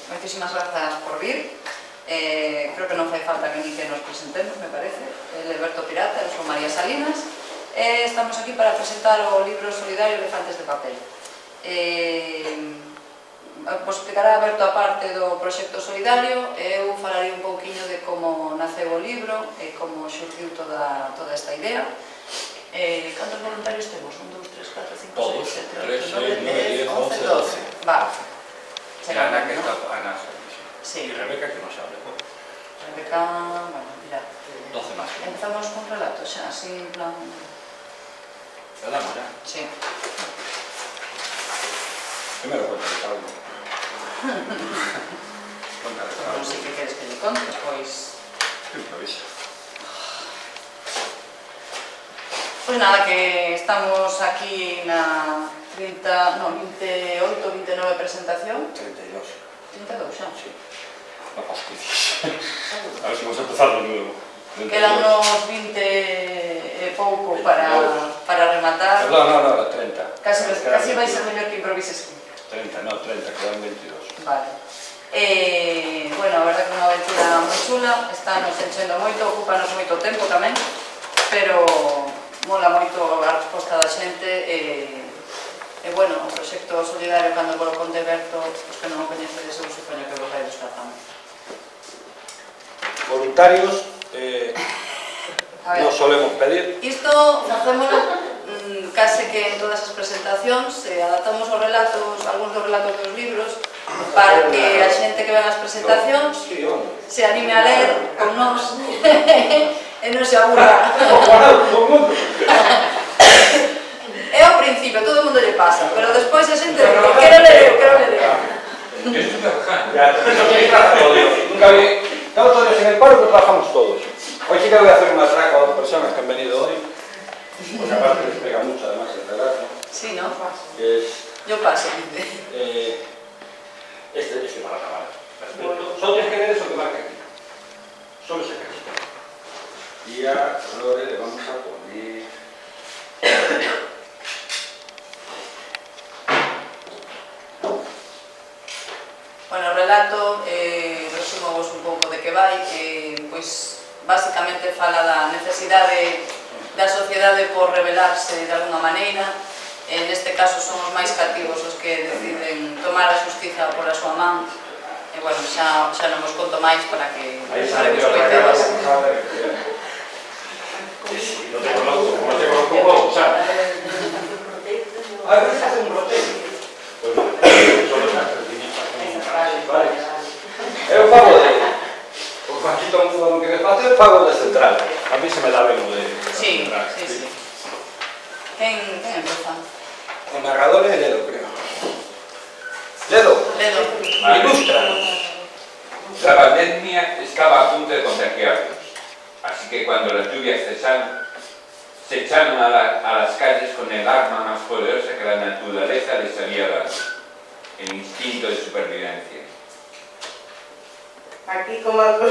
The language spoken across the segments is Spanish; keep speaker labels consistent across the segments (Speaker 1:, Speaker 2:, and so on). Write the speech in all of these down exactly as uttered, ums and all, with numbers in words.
Speaker 1: moitísimas grazas por vir. Eh, creo que non fai falta que ni que nos presentemos, me parece. El Alberto Pirata, eu sou María Salinas. Eh, estamos aquí para presentar o libro solidario Elefantes de Papel. Eh, vos explicará Alberto a parte do proxecto solidario. Eu falarei un pouquiño de como naceu o libro e como xurdiu toda, toda esta idea. Eh, cantos voluntarios temos? un, dous, tres, catro, cinco, seis, sete, oito, nove, dez, once, doce. Vale.
Speaker 2: Ana que está Ana.
Speaker 1: Sí.
Speaker 2: Y Rebeca que nos hable.
Speaker 1: Rebeca, bueno, mira.
Speaker 2: doce más.
Speaker 1: Empezamos con relatos xa, así en plan...
Speaker 2: ¿Lo damos ya?
Speaker 1: Sí.
Speaker 2: Primero cuéntale algo. Cuéntale algo.
Speaker 1: Non sei que queres que lle contes, pois...
Speaker 2: Improvisa.
Speaker 1: Pois nada, que estamos aquí na trinta, no, veintiocho, veintinueve presentación.
Speaker 2: treinta y dos.
Speaker 1: trinta e dous xa?
Speaker 2: Sí. No fastidies. A ver si vamos a empezar de nuevo.
Speaker 1: Quedan uns vinte e pouco para, para rematar.
Speaker 2: No, no, no, no, treinta.
Speaker 1: Casi, casi vai ser mellor que improvises.
Speaker 2: treinta, no, treinta, quedan veintidós.
Speaker 1: Vale. Eh, bueno, a verdade que é unha aventura moi chula, está nos enchendo moito, ocupanos moito tempo tamén, pero mola moito a resposta da xente e, e bueno, o proxecto solidario cando vos lo conte Berto, os que non o coñecedes, eu supoño que vos vai buscar tamén.
Speaker 2: Voluntarios, eh, nos solemos pedir.
Speaker 1: Isto facémolo mmm, case que en todas as presentacións, eh, adaptamos os relatos, algúns dos relatos dos libros, para que a xente que ven as presentacións se anime a ler con nós e non se aburra. É ao principio, todo o mundo lle pasa, pero despois a xente dice, quero ler eu, quero ler eu.
Speaker 2: Nunca vi. Estamos todos en el paro, pero trabajamos todos. Hoy sí que voy a hacer una traca a dos personas que han venido hoy, porque aparte les pega mucho además el relato.
Speaker 1: Sí, ¿no?
Speaker 2: Es,
Speaker 1: yo paso.
Speaker 2: Eh, este, este para acabar. Perfecto. Solo tienes que leer eso que marca aquí. Solo ese texto. Y a Lore le vamos a poner...
Speaker 1: Bueno, o relato, eh, resumo vos un pouco de que vai, eh, pois basicamente fala da necesidade da sociedade por rebelarse de alguna maneira. En este caso son os máis cativos os que deciden tomar a xustiza pola súa man. E bueno, xa, xa non vos conto máis para que para que os coitedes.
Speaker 2: No te conozco, no te conozco como, ¿sabes? A ver, se hace un proteo. Pues solo se hace el dinero. Vale. Eu fago de... O Juanquito non quere facer, fago de central. A mí se me dá ben o de...
Speaker 1: Sí, sí, sí. Quen empeza?
Speaker 2: O narrador é Ledo, creo. Ledo.
Speaker 1: Ledo.
Speaker 2: Ilústranos.
Speaker 3: La pandemia estaba a punto de contagiarnos, así que cuando las lluvias cesaron, se echaron a, la, a las calles con el arma más poderosa que la naturaleza les había dado, el instinto de supervivencia.
Speaker 4: Aquí comando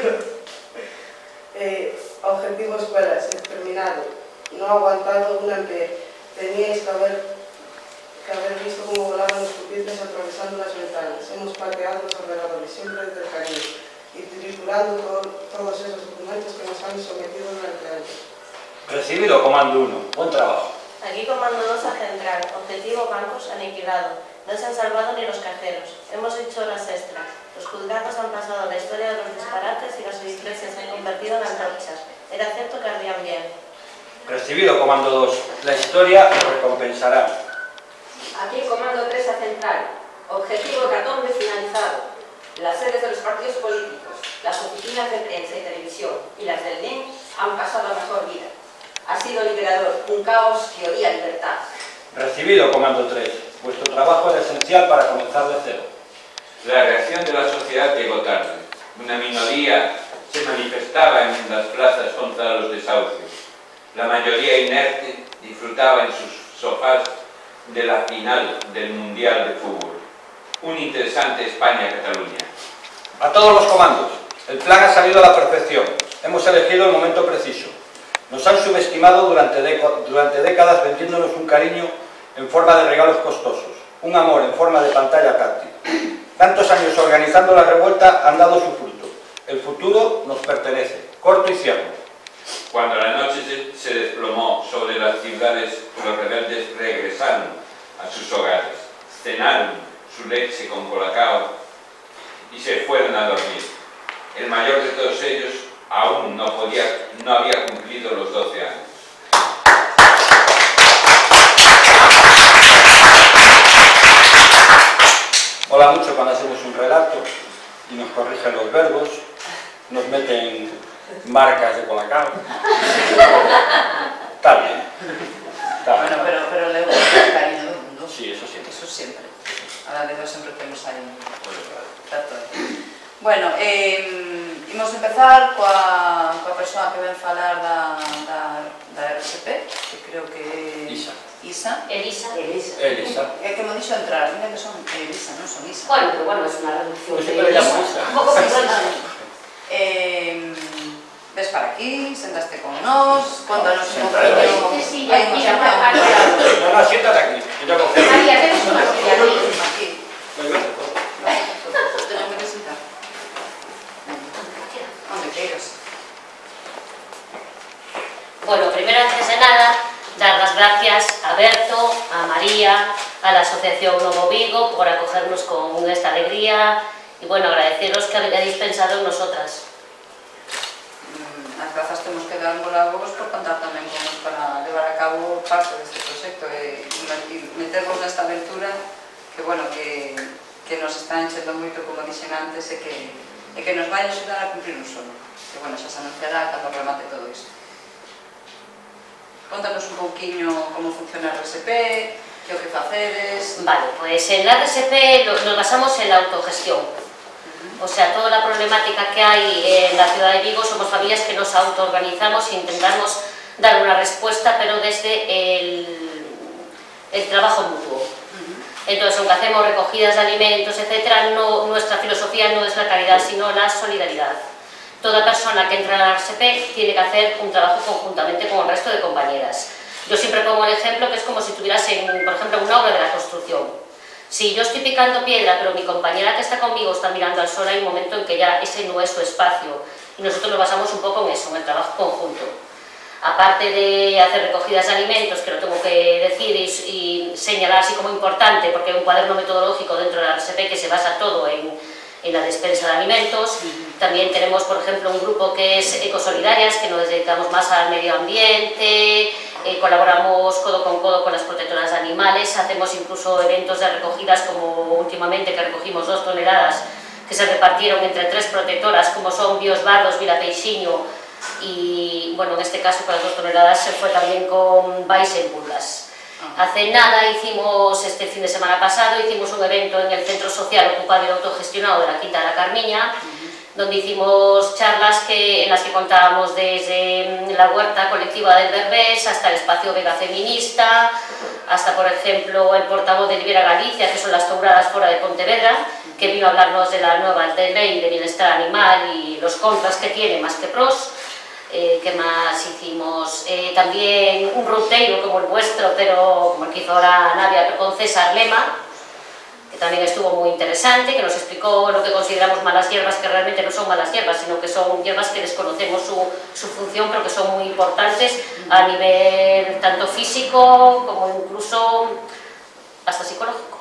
Speaker 4: eh, objetivo escuelas, exterminado, no aguantado un hambre. Teníais que haber, que haber visto cómo volaban los pupitres atravesando las ventanas. Hemos pateado los ordenadores, siempre desde el cariño, y triturando todo, todos esos documentos que nos han sometido durante años.
Speaker 2: Recibido, Comando uno. Buen trabajo.
Speaker 5: Aquí Comando dos a Central. Objetivo bancos aniquilado. No se han salvado ni los cajeros. Hemos hecho horas extras. Los juzgados han pasado la historia de los disparates y las iglesias se han convertido en antorchas. Era cierto que ardían bien.
Speaker 2: Recibido, Comando dos. La historia lo recompensará.
Speaker 6: Aquí Comando tres a Central. Objetivo Catombe finalizado. Las sedes de los partidos políticos, las oficinas de prensa y televisión y las del D I N han pasado a mejor vida. Ha sido liberador, un caos que oía libertad.
Speaker 2: Recibido, Comando tres. Vuestro trabajo era esencial para comenzar de cero.
Speaker 3: La reacción de la sociedad llegó tarde. Una minoría se manifestaba en las plazas contra los desahucios. La mayoría inerte disfrutaba en sus sofás de la final del Mundial de Fútbol. Un interesante España-Cataluña.
Speaker 2: A todos los comandos, el plan ha salido a la perfección. Hemos elegido el momento preciso. Nos han subestimado durante, durante décadas vendiéndonos un cariño en forma de regalos costosos, un amor en forma de pantalla táctil. Tantos años organizando la revuelta han dado su fruto. El futuro nos pertenece. Corto y cierro.
Speaker 3: Cuando la noche se, se desplomó sobre las ciudades, los rebeldes regresaron a sus hogares, cenaron su leche con colacao y se fueron a dormir. El mayor de todos ellos aún no, podía, no había cumplido los doce años.
Speaker 2: Mola mucho cuando hacemos un relato y nos corrigen los verbos, nos meten marcas de colacao. Está bien. Está bien.
Speaker 1: Bueno, pero, pero le gusta el cariño del mundo.
Speaker 2: Sí, eso siempre.
Speaker 1: Eso siempre. A la de Dios sempre temos aí trato. Bueno, eh, imos empezar coa, coa persoa que ven falar da, da, da R S P, que creo que é
Speaker 2: Isa.
Speaker 1: Isa.
Speaker 6: Elisa.
Speaker 7: Elisa.
Speaker 2: Elisa.
Speaker 1: É que me dixo entrar, mira que son Elisa, non son Isa.
Speaker 7: Bueno, pero bueno, es una reducción
Speaker 2: Yo
Speaker 7: de
Speaker 2: siempre le llamo
Speaker 7: Elisa.
Speaker 2: Isa.
Speaker 7: Un poco
Speaker 1: Sí, sí,
Speaker 7: personal.
Speaker 1: sí. Eh, ves para aquí, sentaste con nós, contanos un
Speaker 2: Senta,
Speaker 1: poquinho.
Speaker 7: Sí, sí,
Speaker 1: Hai
Speaker 7: mira,
Speaker 1: unha
Speaker 7: para-
Speaker 1: xente
Speaker 2: No, no, siéntate aquí. Yo te cojo.
Speaker 7: María, ven una silla aquí.
Speaker 1: aquí.
Speaker 2: Venga.
Speaker 1: Tenemos que sentar. Onde queiras.
Speaker 8: Bueno, primero, antes de nada, dar las gracias a Berto, a María, a la Asociación Novo Vigo por acogernos con esta alegría y bueno, agradeceros que hayáis pensado en nosotras.
Speaker 1: Mm, As grazas temos que dar a vos por contar tamén con nos para levar a cabo parte deste proxecto e, e metervos nesta aventura que, bueno, que, que nos está enchendo moito, como dixen antes, e que, e que nos vai axudar a cumprir un sono. Que, bueno, xa se anunciará cando remate todo isto. Contanos un pouquiño como funciona a R S P, que o que facedes.
Speaker 8: Vale, pues en la R S P lo- nos basamos en la autogestión. O sea, toda la problemática que hay en la ciudad de Vigo, somos familias que nos autoorganizamos e intentamos dar una respuesta, pero desde el, el trabajo mutuo. Entonces, aunque hacemos recogidas de alimentos, etcétera, no, nuestra filosofía no es la caridad, sino la solidaridad. Toda persona que entra a la R S P tiene que hacer un trabajo conjuntamente con el resto de compañeras. Yo siempre pongo el ejemplo que es como si tuvieras, en, por ejemplo, una obra de la construcción. Si yo estoy picando piedra, pero mi compañera que está conmigo está mirando al sol, hay un momento en que ya ese no es su espacio. Y nosotros nos basamos un poco en eso, en el trabajo conjunto. Aparte de hacer recogidas de alimentos, que lo tengo que decir y, y señalar así como importante, porque hay un cuaderno metodológico dentro de la R S P que se basa todo en, en la despensa de alimentos. También tenemos, por ejemplo, un grupo que es Ecosolidarias, que nos dedicamos más al medio ambiente, eh, colaboramos codo con codo con las protectoras de animales, hacemos incluso eventos de recogidas, como últimamente que recogimos dos toneladas que se repartieron entre tres protectoras, como son Bios Bardos, Vila Peixiño, y bueno, en este caso con las dos toneladas se fue también con Vais en Pulgas. Hace nada hicimos, este fin de semana pasado, hicimos un evento en el Centro Social Ocupado y Autogestionado de la Quinta de la Carmiña, donde hicimos charlas que, en las que contábamos desde la huerta colectiva del Berbés hasta el espacio Vega Feminista, hasta, por ejemplo, el portavoz de Libera Galicia, que son las touradas fuera de Pontevedra, que vino a hablarnos de la nueva ley de bienestar animal y los contras que tiene más que pros. Eh, ¿Qué más hicimos? Eh, también un ruteiro como el vuestro, pero como el que hizo ahora Navia, pero con César Lema, que también estuvo muy interesante, que nos explicó lo que consideramos malas hierbas, que realmente no son malas hierbas, sino que son hierbas que desconocemos su, su función, pero que son muy importantes a nivel tanto físico como incluso hasta psicológico.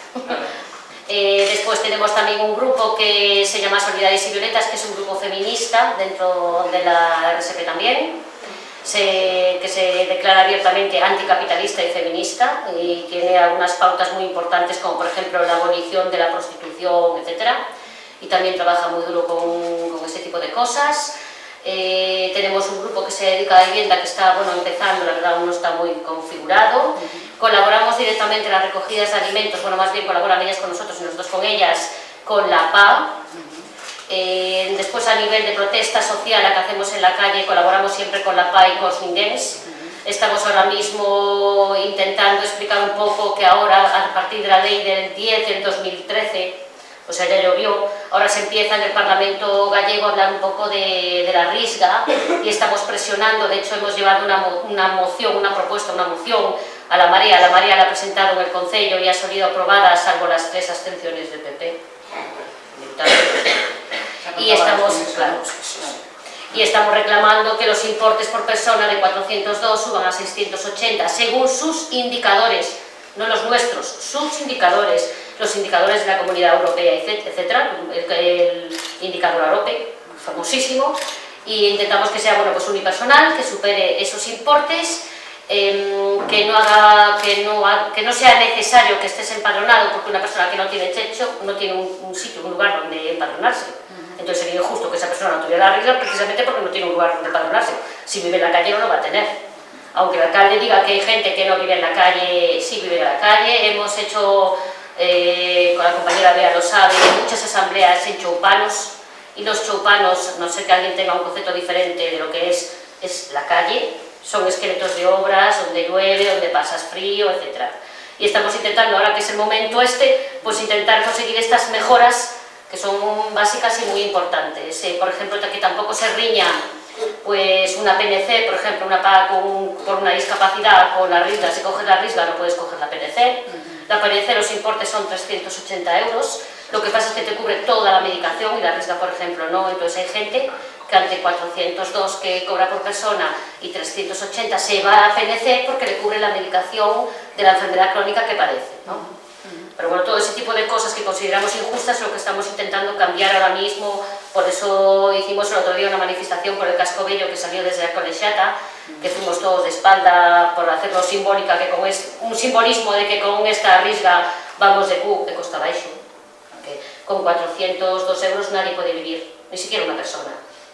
Speaker 8: Eh, después tenemos también un grupo que se llama Solidarias y Violetas, que es un grupo feminista dentro de la R S P también, se, que se declara abiertamente anticapitalista y feminista y tiene algunas pautas muy importantes, como por ejemplo la abolición de la prostitución, etcétera. Y también trabaja muy duro con, con ese tipo de cosas. Eh, tenemos un grupo que se dedica a vivienda que está bueno, empezando, la verdad aún no está muy configurado. Colaboramos directamente en las recogidas de alimentos, bueno, más bien colaboran ellas con nosotros y nosotros con ellas, con la P A. Eh, después, a nivel de protesta social, la que hacemos en la calle, colaboramos siempre con la P A y con Swingens. Estamos ahora mismo intentando explicar un poco que ahora, a partir de la ley del diez del dos mil trece, o sea, ya llovió, ahora se empieza en el Parlamento gallego a hablar un poco de, de la risga y estamos presionando, de hecho hemos llevado una, una moción, una propuesta, una moción a la Marea, la Marea la ha presentado en el Concello y ha salido aprobada, salvo las tres abstenciones del P P. y estamos, claro, y estamos reclamando que los importes por persona de cuatrocientos dos suban a seiscientos ochenta según sus indicadores, no los nuestros, sus indicadores, los indicadores de la Comunidad Europea, etcétera, el, el indicador AROPE, famosísimo, y intentamos que sea, bueno, pues unipersonal, que supere esos importes, eh, que, no haga, que, no ha, que no sea necesario que estés empadronado, porque una persona que no tiene techo no tiene un, un sitio, un lugar donde empadronarse. Entonces sería injusto que esa persona no tuviera la regla precisamente porque no tiene un lugar donde empadronarse. Si vive en la calle no lo va a tener. Aunque el alcalde diga que hay gente que no vive en la calle, sí vive en la calle. Hemos hecho, eh, con la compañera Bea lo sabe, muchas asambleas en choupanos, y los choupanos, no sé que alguien tenga un concepto diferente de lo que es, es la calle, son esqueletos de obras, donde llueve, donde pasas frío, etcétera. Y estamos intentando, ahora que es el momento este, pues intentar conseguir estas mejoras que son básicas y muy importantes. Eh, por ejemplo, que tampoco se riña pues una P N C, por ejemplo, una paga con, por una discapacidad, con la risga, si coges la risga no puedes coger la P N C. La P N C, los importes son trescientos ochenta euros, lo que pasa es que te cubre toda la medicación y la risga, por ejemplo, no. Entonces hay gente que ante cuatrocientos dos que cobra por persona y trescientos ochenta se va a la P N C porque le cubre la medicación de la enfermedad crónica que padece, ¿no? Pero bueno, todo ese tipo de cosas que consideramos injustas es lo que estamos intentando cambiar ahora mismo. Por eso hicimos el otro día una manifestación por el casco bello que salió desde la Colegiata, que fuimos todos de espalda por hacerlo simbólica, que con es, un simbolismo de que con esta risga vamos de cu, que costaba eso, que con cuatrocientos dos euros nadie puede vivir, ni siquiera una persona.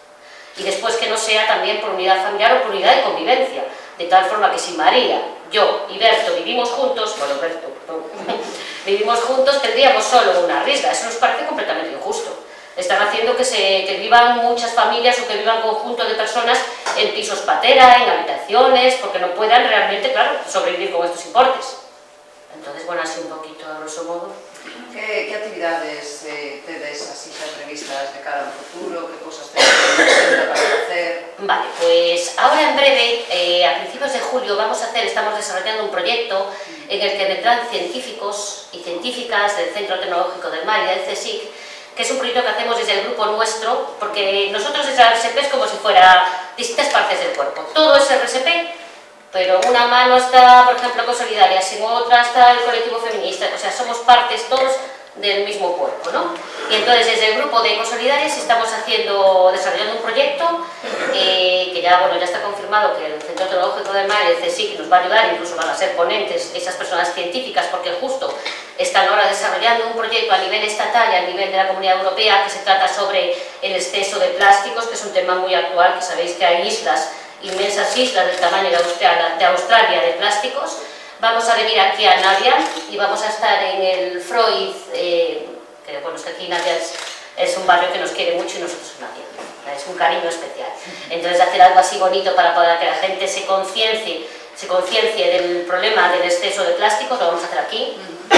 Speaker 8: Y después que no sea también por unidad familiar o por unidad de convivencia, de tal forma que si María, yo y Berto vivimos juntos, bueno, Berto, no, vivimos juntos, tendríamos solo una risga. Eso nos parece completamente injusto. Están haciendo que, se, que vivan muchas familias o que vivan conjuntos de personas en pisos patera, en habitaciones, porque no puedan realmente, claro, sobrevivir con estos importes. Entonces, bueno, así un poquito a grosso modo.
Speaker 1: ¿Qué, qué actividades eh, tenéis así previstas de cara al futuro? ¿Qué cosas tenéis para hacer?
Speaker 8: Vale, pues ahora en breve, eh, a principios de julio, vamos a hacer, estamos desarrollando un proyecto en el que vendrán científicos y científicas del Centro Tecnológico del Mar y del CSIC, que es un proyecto que hacemos desde el grupo nuestro, porque nosotros desde el R S P es como si fuera distintas partes del cuerpo. Todo es R S P, pero una mano está, por ejemplo, con Solidarias, en otra está el colectivo feminista, o sea, somos partes todos del mismo cuerpo, ¿no? Y entonces desde el grupo de Ecosolidarias estamos haciendo, desarrollando un proyecto eh, que ya, bueno, ya está confirmado que el Centro Tecnológico del Mar y el CSIC nos va a ayudar, incluso van a ser ponentes esas personas científicas, porque justo están ahora desarrollando un proyecto a nivel estatal y a nivel de la Comunidad Europea que se trata sobre el exceso de plásticos, que es un tema muy actual, que sabéis que hay islas, inmensas islas del tamaño de Australia, de, Australia, de plásticos. Vamos a venir aquí a Navia y vamos a estar en el Freud, eh, que bueno, es que aquí Navia es, es un barrio que nos quiere mucho y nosotros Navia, es un cariño especial. Entonces hacer algo así bonito para poder que la gente se conciencie, se conciencie del problema del exceso de plásticos, lo vamos a hacer aquí.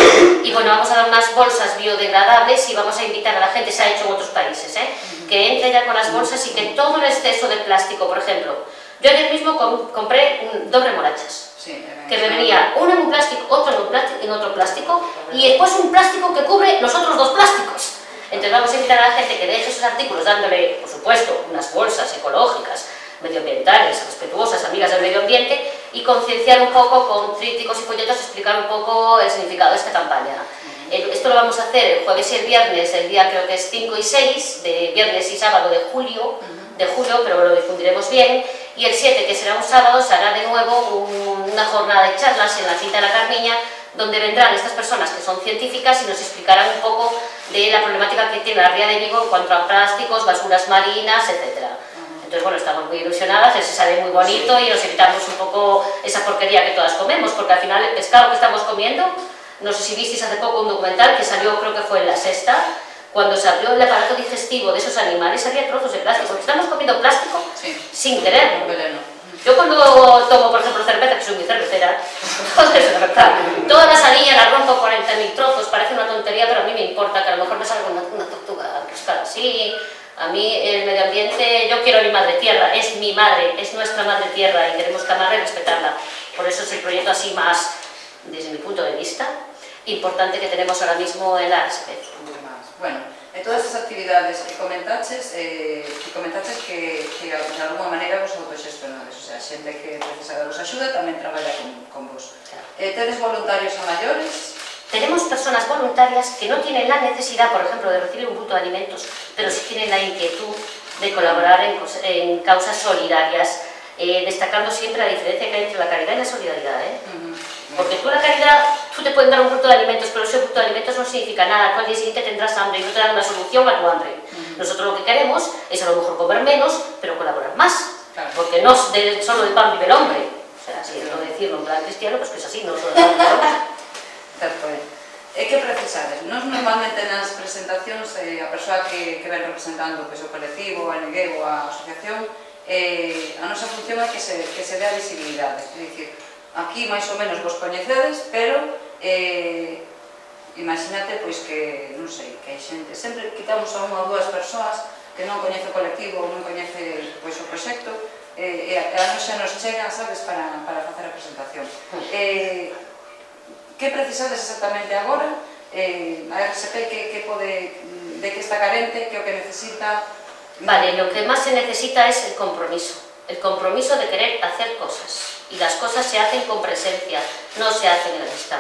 Speaker 8: Y bueno, vamos a dar unas bolsas biodegradables y vamos a invitar a la gente, se ha hecho en otros países, ¿eh? que entre ya con las bolsas y que todo el exceso de plástico, por ejemplo, yo ayer mismo com compré un, dos remolachas, sí, que me venía uno en un plástico, otro en, un plástico, en otro plástico y después un plástico que cubre los otros dos plásticos. Entonces vamos a invitar a la gente que deje esos artículos dándole, por supuesto, unas bolsas ecológicas, medioambientales, respetuosas, amigas del medio ambiente y concienciar un poco con trípticos y folletos, explicar un poco el significado de esta campaña. Esto lo vamos a hacer el jueves y el viernes, el día creo que es cinco y seis, de viernes y sábado de julio, de julio, pero lo difundiremos bien, y el siete, que será un sábado, se hará de nuevo un, una jornada de charlas en la Quinta de la Carmiña, donde vendrán estas personas que son científicas y nos explicarán un poco de la problemática que tiene la Ría de Vigo en cuanto a plásticos, basuras marinas, etcétera. Entonces, bueno, estamos muy ilusionadas, se sale muy bonito y nos evitamos un poco esa porquería que todas comemos, porque al final el pescado que estamos comiendo, no sé si visteis hace poco un documental que salió, creo que fue en La Sexta, cuando se abrió el aparato digestivo de esos animales había trozos de plástico, porque estamos comiendo plástico sí. sin quererlo. Yo cuando tomo, por ejemplo, cerveza, que soy muy cervecera, entonces, la verdad, toda la salilla la rompo cuarenta mil trozos, parece una tontería, pero a mí me importa, que a lo mejor me salga una, una tortuga pescada así. A mí el medio ambiente, yo quiero a mi madre tierra, es mi madre, es nuestra madre tierra y queremos que amarla y respetarla. Por eso es el proyecto así más, desde mi punto de vista, importante que tenemos ahora mismo en la R S P.
Speaker 1: Bueno, E todas as actividades que comentaches, eh, que comentaches que, que de alguma maneira vos autoxestionades, o sea, xente que precisa de vos axuda tamén traballa con, con vos. Eh, tedes voluntarios a maiores?
Speaker 8: Tenemos personas voluntarias que no tienen la necesidad, por ejemplo, de recibir un bulto de alimentos, pero sí tienen la inquietud de colaborar en, en causas solidarias, eh, destacando siempre la diferencia que hay entre la caridad y la solidaridad, ¿eh? Uh-huh. Porque tú la caridad, tú te pueden dar un bulto de alimentos, pero ese bulto de alimentos no significa nada. Tú al día siguiente tendrás hambre y no te dan una solución a tu hambre. Uh-huh. Nosotros lo que queremos es a lo mejor comer menos, pero colaborar más. Claro. Porque no de, solo de pan vive el hombre. O sea, si es no decirlo en plan cristiano, pues que es así, no solo de pan vive el hombre.
Speaker 1: Certo, é. E que precisades? Nos normalmente nas presentacións eh, a persoa que, que ven representando pues, o colectivo, a N G ou a asociación, eh, a nosa función é que se, que se dé a visibilidade. É dicir, aquí máis ou menos vos coñecedes, pero eh, imagínate pois que, non sei, que hai xente, sempre quitamos a unha ou dúas persoas que non coñece o colectivo ou non coñece pois, o proxecto, eh, e a, a nos xa nos chega, sabes, para, para facer a presentación. Eh, que precisades exactamente agora? Eh, a R S P que, que pode, de que está carente, que o que necesita?
Speaker 8: Vale, lo que más se necesita es el compromiso, el compromiso de querer hacer cosas. Y las cosas se hacen con presencia, no se hacen en el Estado.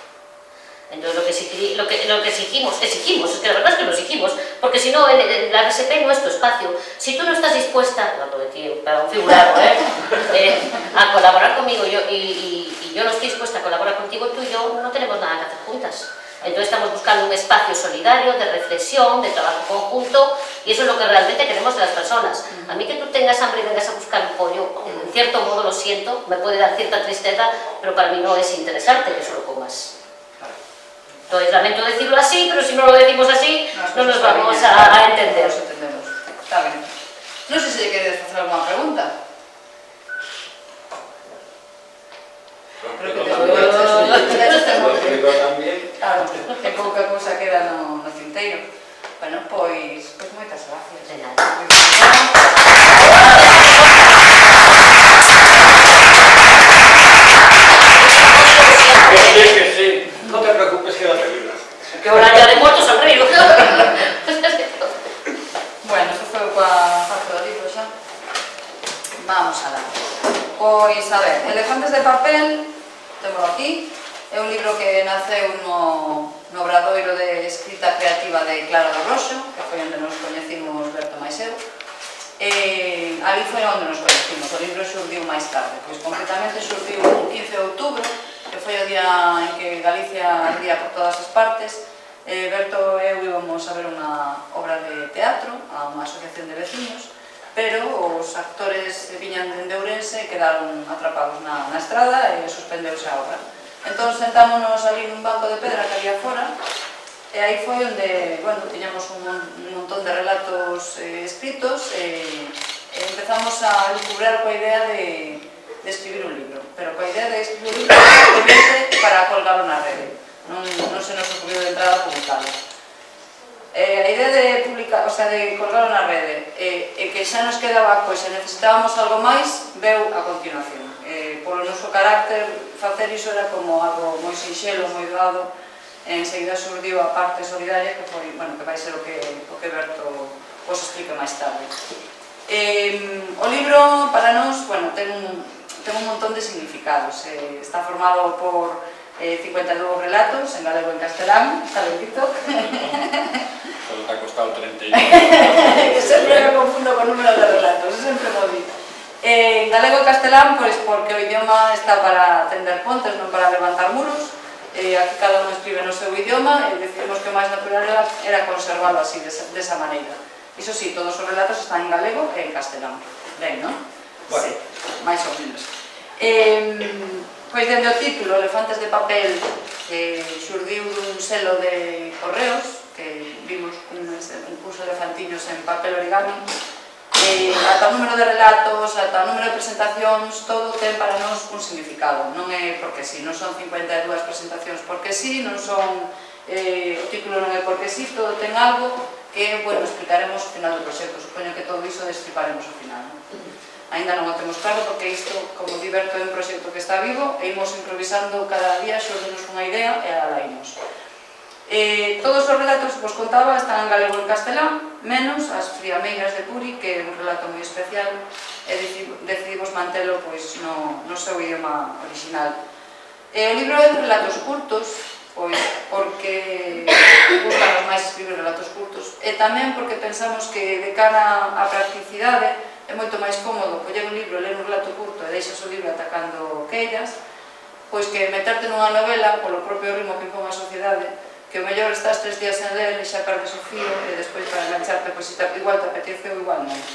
Speaker 8: Entonces lo que, lo que, lo que exigimos, exigimos, es que la verdad es que lo exigimos, porque si no, el, el, la R S P no es tu espacio. Si tú no estás dispuesta, hablo de ti, para un figurado, ¿eh? eh, a colaborar conmigo yo, y, y, y yo no estoy dispuesta a colaborar contigo, tú y yo no tenemos nada que hacer juntas. Entonces estamos buscando un espacio solidario, de reflexión, de trabajo conjunto, y eso es lo que realmente queremos de las personas. A mí que tú tengas hambre y vengas a buscar un pollo, en cierto modo lo siento, me puede dar cierta tristeza, pero para mí no es interesante que eso lo comas. Entonces lamento decirlo así, pero si no lo decimos así, no nos vamos a, a entender.
Speaker 1: Nos entendemos. Está bien. Non sei se lle queredes facer alguna pregunta. Creo que te tamén. Claro, que pouca cousa queda no, no cinteiro. Bueno, pois, pois moitas gracias.
Speaker 8: De nada.
Speaker 2: Que sí, que sí. No te preocupes que la película.
Speaker 8: Que ahora ya de muertos al río.
Speaker 1: Bueno, isto foi coa parte do libro xa. Vamos a dar. Pois, a ver, Elefantes de papel, témolo aquí. É un libro que naceu no, no obradoiro de escrita creativa de Clara do Roxo, que foi onde nos coñecimos Berto máis eu. E ali foi onde nos coñecimos. O libro xurdiu máis tarde, pois concretamente xurdiu o quince de outubro, que foi o día en que Galicia ardía por todas as partes. Eh, Berto e eu íbamos a ver unha obra de teatro a unha asociación de veciños, pero os actores viñan dende Ourense e quedaron atrapados na, na estrada e suspendeuse a obra. Entón sentámonos ali nun banco de pedra que había fora e aí foi onde, bueno, tiñamos un, un montón de relatos eh, escritos e, e empezamos a lucubrar coa idea de, de escribir un libro, pero coa idea de escribir un libro simplemente para colgarlo na rede. Non, non se nos ocurriu de entrada publicado. Eh, a idea de publicar, o sea, de colgarlo na rede e eh, eh, que xa nos quedaba, pois, se necesitábamos algo máis, veu a continuación. Eh, polo noso carácter, facer iso era como algo moi sinxelo, moi doado. Enseguida surdiu a parte solidaria que foi, bueno, que vai ser o que, o que Berto vos explique máis tarde. Eh, o libro, para nós, bueno, ten un, ten un montón de significados. Eh, está formado por Eh, cincuenta e dous relatos en galego e en castelán, está lentito.
Speaker 2: Solo te ha costado treinta y uno.
Speaker 1: Que sempre me confundo con números de relatos, sempre mo digo. Eh, en galego e castelán, pois porque o idioma está para tender pontes, non para levantar muros. Eh, aquí cada uno escribe no seu idioma e decidimos que o máis natural era conservalo así, desa, desa maneira. Iso sí, todos os relatos están en galego e en castelán. Ben, non?
Speaker 2: Bueno.
Speaker 1: Sí, máis ou menos. Eh, Pois dende o título, Elefantes de papel, que xurdiu dun selo de correos, que vimos un, un curso de elefantiños en papel origami, e ata o número de relatos, ata o número de presentacións, todo ten para nós un significado. Non é porque sí, non son cincuenta e dúas presentacións porque sí, non son, eh, o título non é porque sí, todo ten algo que, bueno, explicaremos ao final do proxecto. Supoño que todo iso destriparemos ao final, non? Ainda non o temos claro porque isto, como di Berto, é un proxecto que está vivo e imos improvisando cada día, xordenos unha idea e a la imos. Eh, todos os relatos que vos contaba están en galego e en castelán, menos as Friameiras de Puri, que é un relato moi especial, e decidimos mantelo pois, no, no seu idioma original. Eh, o libro é de relatos curtos, pois porque gustamos máis escribir relatos curtos, e tamén porque pensamos que de cara á practicidade é moito máis cómodo coller un libro, ler un relato curto e deixas o libro atacando queiras, pois que meterte nunha novela polo propio ritmo que impón a sociedade, que o mellor estás tres días en ler e xa perdes o fío e despois para engancharte, pois se igual te apetece ou igual non.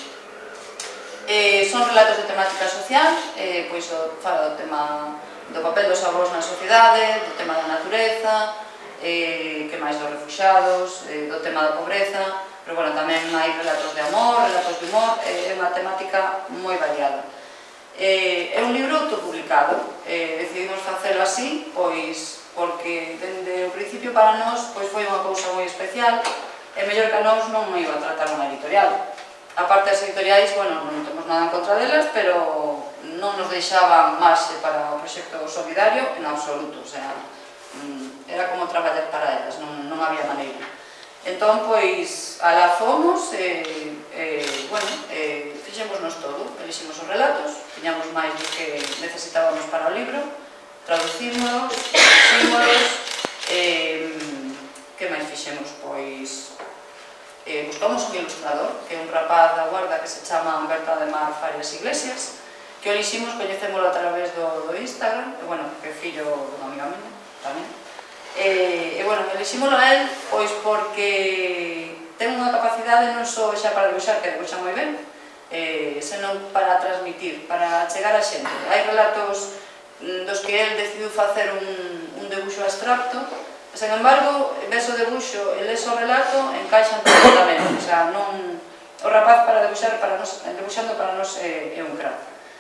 Speaker 1: Eh, son relatos de temática social, eh, pois o, fala do tema do papel dos avós na sociedade, do tema da natureza, eh, que máis dos refuxados, eh, do tema da pobreza, pero bueno, tamén hai relatos de amor, relatos de humor, eh, é unha temática moi variada. Eh, é un libro autopublicado, eh, decidimos facelo así, pois porque dende o principio para nós pois foi unha cousa moi especial e mellor que a nós non iba a tratar unha editorial. A parte das editoriais, bueno, non temos nada en contra delas, pero non nos deixaban marxe para o proxecto solidario en absoluto, o sea, era como traballar para elas, non, non había maneira. Entón, pois, alá fomos e, e bueno, e, fixémonos todo, eliximos os relatos, tiñamos máis do que necesitábamos para o libro, traducímonos, xímonos, eh, que máis fixemos? Pois, eh, buscamos un ilustrador, que é un rapaz da Guarda que se chama Humberto Ademar Farias Iglesias, que o eliximos, coñecémolo a través do, do Instagram, e, bueno, que é fillo dunha amiga miña, tamén. E, e, bueno, elixímolo a él, pois porque ten unha capacidade non só xa para debuxar, que debuxa moi ben, eh, senón para transmitir, para chegar a xente. Hai relatos dos que el decidiu facer un, un debuxo abstracto, sen embargo, ves o debuxo e les o relato, encaixan perfectamente, o sea, non, o rapaz para debuxar, para nos, debuxando para nos é, é un crack.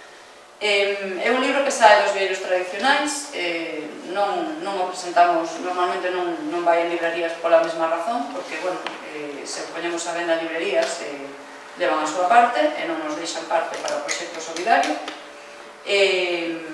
Speaker 1: É un libro que sae dos vieiros tradicionais, eh, non, non o presentamos, normalmente non, non vai en librerías pola mesma razón, porque, bueno, eh, se o poñemos a venda en librerías, eh, levan a súa parte e non nos deixan parte para o proxecto solidario. Eh,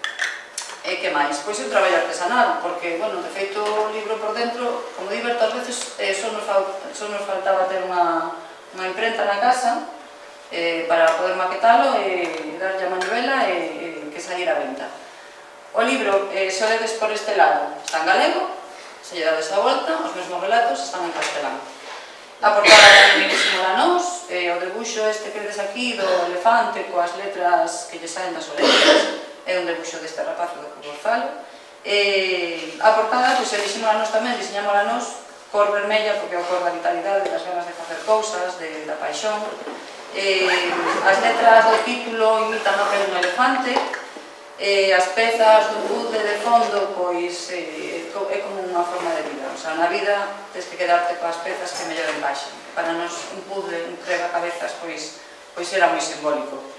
Speaker 1: E que máis? Pois é un traballo artesanal, porque, bueno, de feito o libro por dentro, como diverto, ás veces eh, só, nos só nos faltaba ter unha, unha imprenta na casa eh, para poder maquetalo e darlle a manivela e, e que saíra a venta. O libro, eh, se o ledes por este lado, está en galego, se lle dades a volta, os mesmos relatos están en castelán. A portada é Minísimo Lanós, eh, o debuxo este que vedes aquí do elefante coas letras que lle saen das orellas, é un debuxo deste rapaz do que vos falo. Eh, a portada, pois, eliximos a nós tamén, diseñamos a nós cor vermella, porque é o cor da vitalidade, das ganas de facer cousas, de, da paixón. Eh, as letras do título imitan o que é un elefante, eh, as pezas do puzzle de fondo, pois, eh, é como unha forma de vida. O sea, na vida tens que quedarte coas pezas que mellor encaixen. Para nós, un puzzle, un pregacabezas, pois, pois era moi simbólico.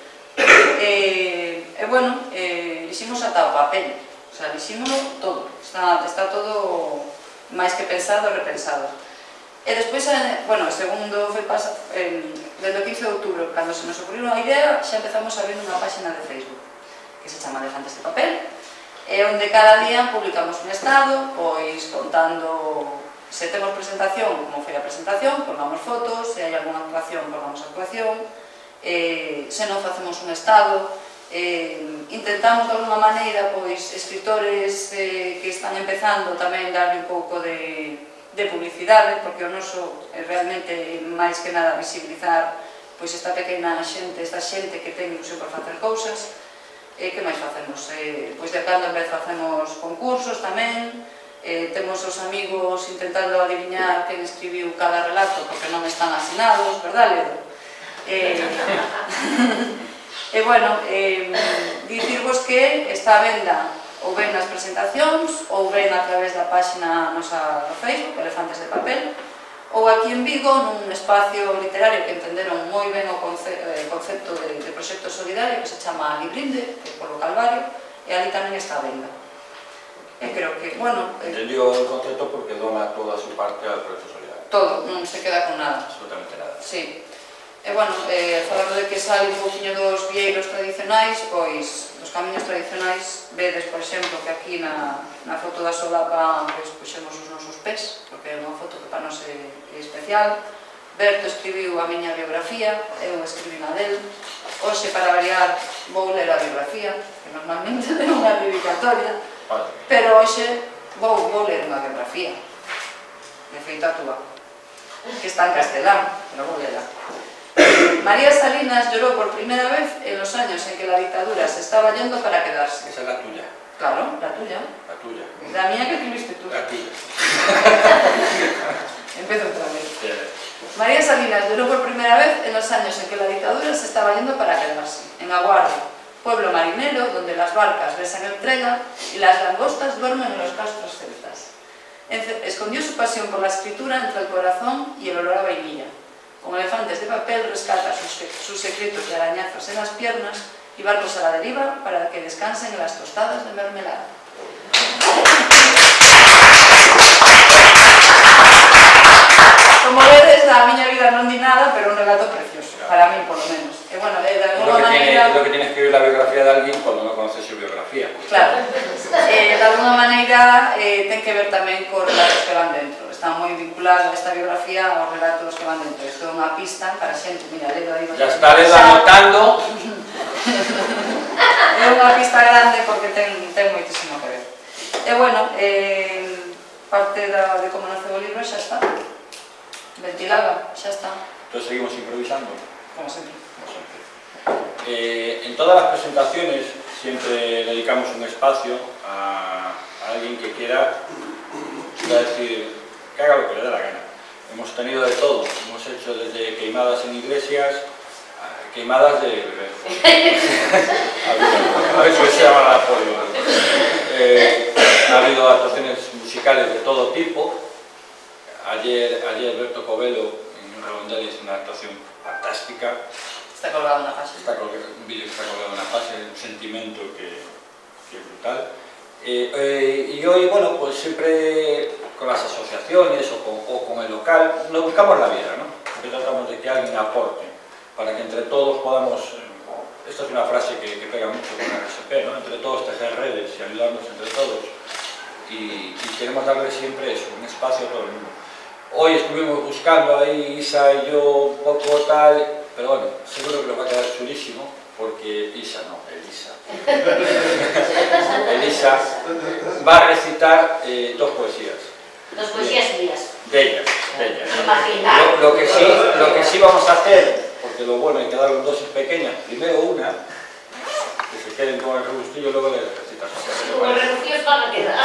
Speaker 1: E, e bueno, eh, hicimos ata o papel, o sea, hicimos todo, está, está todo máis que pensado e repensado. E despois, bueno, segundo foi pasado, eh, desde o quince de outubro, cando se nos ocurriu a idea, xa empezamos a abrir unha página de Facebook, que se chama Elefantes de Papel, e onde cada día publicamos un estado, pois contando se temos presentación, como foi a presentación, colgamos fotos, se hai algunha actuación, colgamos actuación, Eh, se non facemos un estado, eh, intentamos de alguna maneira, pois, escritores eh, que están empezando tamén darle un pouco de, de publicidade, porque o noso é realmente máis que nada visibilizar pois esta pequena xente, esta xente que ten ilusión por facer cousas. E que máis facemos? Eh, pois de cando en vez facemos concursos tamén, eh, temos os amigos intentando adiviñar quen escribiu cada relato, porque non están asinados, verdad, Ledo? Eh, e, bueno, eh, dicirvos que está a venda ou ben nas presentacións ou ben a través da página nosa do Facebook, Elefantes de Papel, ou aquí en Vigo nun espacio literario que entenderon moi ben o conce eh, concepto de, de proxecto solidario que se chama Librinde, que é polo Calvario, e ali tamén está a venda. E creo que, bueno... Eh,
Speaker 2: Entendió el concepto porque dona toda a súa parte al proxecto solidario.
Speaker 1: Todo, non se queda con nada.
Speaker 2: Absolutamente nada.
Speaker 1: Sí. E, bueno, eh, falando de que sale un pouquinho dos vieiros tradicionais, pois, dos os camiños tradicionais, vedes, por exemplo, que aquí na, na foto da solapa pues, puxemos os nosos pés, porque é unha foto que para nos é, é especial. Berto escribiu a miña biografía, eu escribí na del. Hoxe, para variar, vou ler a biografía, que normalmente é unha dedicatoria, pero hoxe vou, vou ler unha biografía, de feito a túa, que está en castelán, pero vou lerla. María Salinas lloró por primera vez en los años en que la dictadura se estaba yendo para quedarse.
Speaker 2: Esa es la tuya.
Speaker 1: Claro, la tuya.
Speaker 2: La tuya.
Speaker 1: La mía que escribiste tú.
Speaker 2: La tuya.
Speaker 1: Empiezo otra vez. María Salinas lloró por primera vez en los años en que la dictadura se estaba yendo para quedarse. En Aguardo, pueblo marinero donde las barcas besan el trega y las langostas duermen en los castros celtas. Escondió su pasión por la escritura entre el corazón y el olor a vainilla. Con elefantes de papel rescata sus, sus secretos y arañazos en las piernas y barcos a la deriva para que descansen en las tostadas de mermelada. Como vedes, a miña vida non di nada, pero un relato precioso, para mí, por lo menos. E, bueno, de alguna maneira...
Speaker 2: Es lo que tiene escribir la biografía de alguien cuando no conoce su biografía.
Speaker 1: Claro. Eh, de alguna maneira, eh, ten que ver tamén cos relatos que van dentro. Está moi vinculado esta biografía aos relatos que van dentro. Isto é unha pista para xente, mira, ledo aí...
Speaker 2: Ya está ledo anotando.
Speaker 1: É unha pista grande porque ten, ten moitísimo que ver. E, bueno, eh, parte da, de como nace o libro xa está. Ventilada, xa está.
Speaker 2: Entonces seguimos improvisando.
Speaker 1: Como sempre.
Speaker 2: Como siempre. Eh, en todas las presentaciones siempre dedicamos un espacio a, a alguien que quiera, quiera decir, que haga lo que le dé la gana. Hemos tenido de todo, hemos hecho desde queimadas en iglesias, a queimadas de... a ver si se llama la apoyo. Eh, ha habido actuaciones musicales de todo tipo. Ayer, ayer Berto Covelo en Redondeles, una actuación fantástica.
Speaker 1: Está colgado una fase.
Speaker 2: Está colgado, un vídeo que está colgado en una fase, un sentimiento que, que es brutal. Eh, eh, y hoy, bueno, pues siempre con las asociaciones o con, o con el local, nos buscamos la vida, ¿no? Siempre tratamos de que alguien aporte, para que entre todos podamos... Eh, esta es una frase que, que pega mucho con la R S P, ¿no? Entre todos tejer redes y ayudarnos entre todos. Y, y queremos darle siempre eso, un espacio a todo el mundo. Hoy estuvimos buscando ahí, Isa y yo, un poco tal, pero bueno, seguro que nos va a quedar chulísimo, porque Isa no, Elisa. Elisa va a recitar eh, dos poesías.
Speaker 8: Dos poesías mías.
Speaker 2: De ellas, de ellas.
Speaker 8: Imagina.
Speaker 2: Lo, lo, que sí, lo que sí vamos a hacer, porque lo bueno hay que dar dosis pequeñas, primero una, que se queden con el rebustillo, luego le recitas.
Speaker 8: Con el rebustillo van a quedar.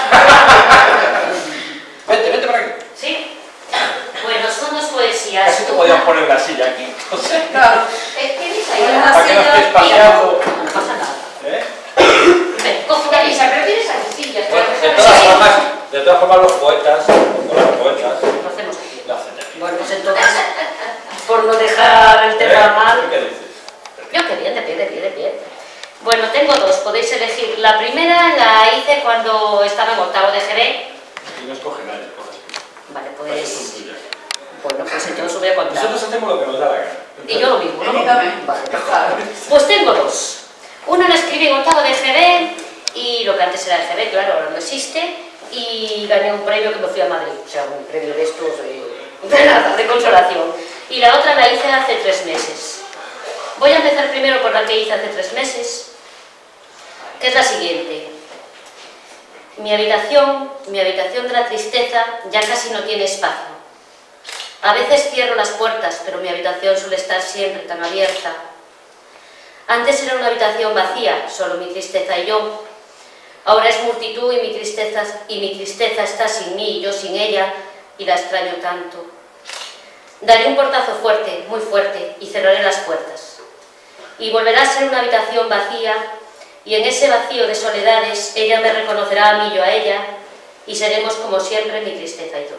Speaker 2: Vente, vente para aquí.
Speaker 8: ¿Sí? Bueno, son dos poesías.
Speaker 2: Así te podías poner la silla aquí.
Speaker 1: Claro.
Speaker 8: Es que Lisa, yo la
Speaker 2: Para que no estés paseando.
Speaker 8: No pasa nada.
Speaker 2: ¿Eh?
Speaker 8: Ven, cojo una Lisa, pero tienes aquí sillas.
Speaker 2: Bueno, de, todas formas, de todas formas, los poetas, o las poetas,
Speaker 8: Lo hacemos aquí.
Speaker 2: lo hacen aquí.
Speaker 8: Bueno, pues entonces, por no dejar el tema
Speaker 2: ¿Eh?
Speaker 8: mal...
Speaker 2: ¿Tú qué dices?
Speaker 8: Yo qué bien, de pie, de pie, de pie. Bueno, tengo dos, podéis elegir. La primera la hice cuando estaba en octavo de G B.
Speaker 2: Y no escoge nadie, coges.
Speaker 8: Vale,
Speaker 2: Pues...
Speaker 8: pues... Bueno, pues entonces os voy a contar.
Speaker 2: Nosotros hacemos lo que nos da la gana.
Speaker 8: Y yo lo mismo, ¿no?
Speaker 1: Y también.
Speaker 8: Vale, pues tengo dos. Una la escribí en octavo de G B, y lo que antes era de G B, claro, ahora no existe, y gané un premio que me fui a Madrid, o sea, un premio de estos de, de nada, de consolación. Y la otra la hice hace tres meses. Voy a empezar primero por la que hice hace tres meses, que es la siguiente. Mi habitación, mi habitación de la tristeza ya casi no tiene espacio. A veces cierro las puertas, pero mi habitación suele estar siempre tan abierta. Antes era una habitación vacía, solo mi tristeza y yo. Ahora es multitud y mi tristeza, y mi tristeza está sin mí y yo sin ella, y la extraño tanto. Daré un portazo fuerte, muy fuerte, y cerraré las puertas. Y volverá a ser una habitación vacía, y en ese vacío de soledades ella me reconocerá a mí y yo a ella, y seremos como siempre mi tristeza y yo.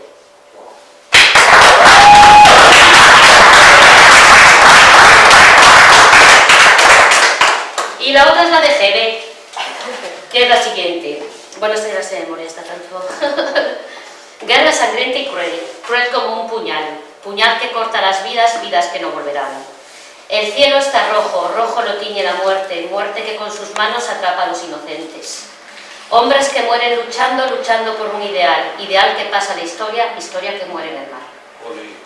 Speaker 8: Y la otra es la de G B, que es la siguiente. Bueno, esta ya se me molesta tanto. Guerra sangrienta y cruel, cruel como un puñal, puñal que corta las vidas, vidas que no volverán. El cielo está rojo, rojo lo tiñe la muerte, muerte que con sus manos atrapa a los inocentes. Hombres que mueren luchando, luchando por un ideal, ideal que pasa a la historia, historia que muere en el mar.
Speaker 2: Olé.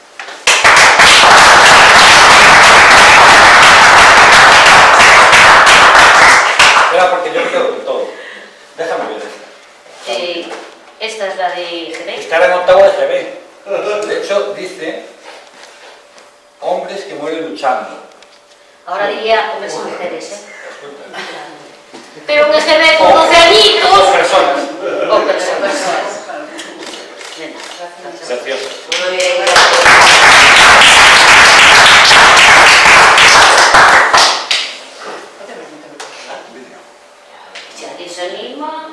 Speaker 2: Era porque yo me quedo con todo. Déjame ver esta.
Speaker 8: Eh, esta es la de G B.
Speaker 2: Está en octavo de G B. De hecho, dice hombres que mueren luchando.
Speaker 8: Ahora diría hombres y mujeres, ¿eh? Pero en G B con doce
Speaker 2: O
Speaker 8: añitos.
Speaker 2: personas.
Speaker 8: O personas.
Speaker 2: Gracioso.
Speaker 1: Muy bien.
Speaker 8: Si alguien se anima.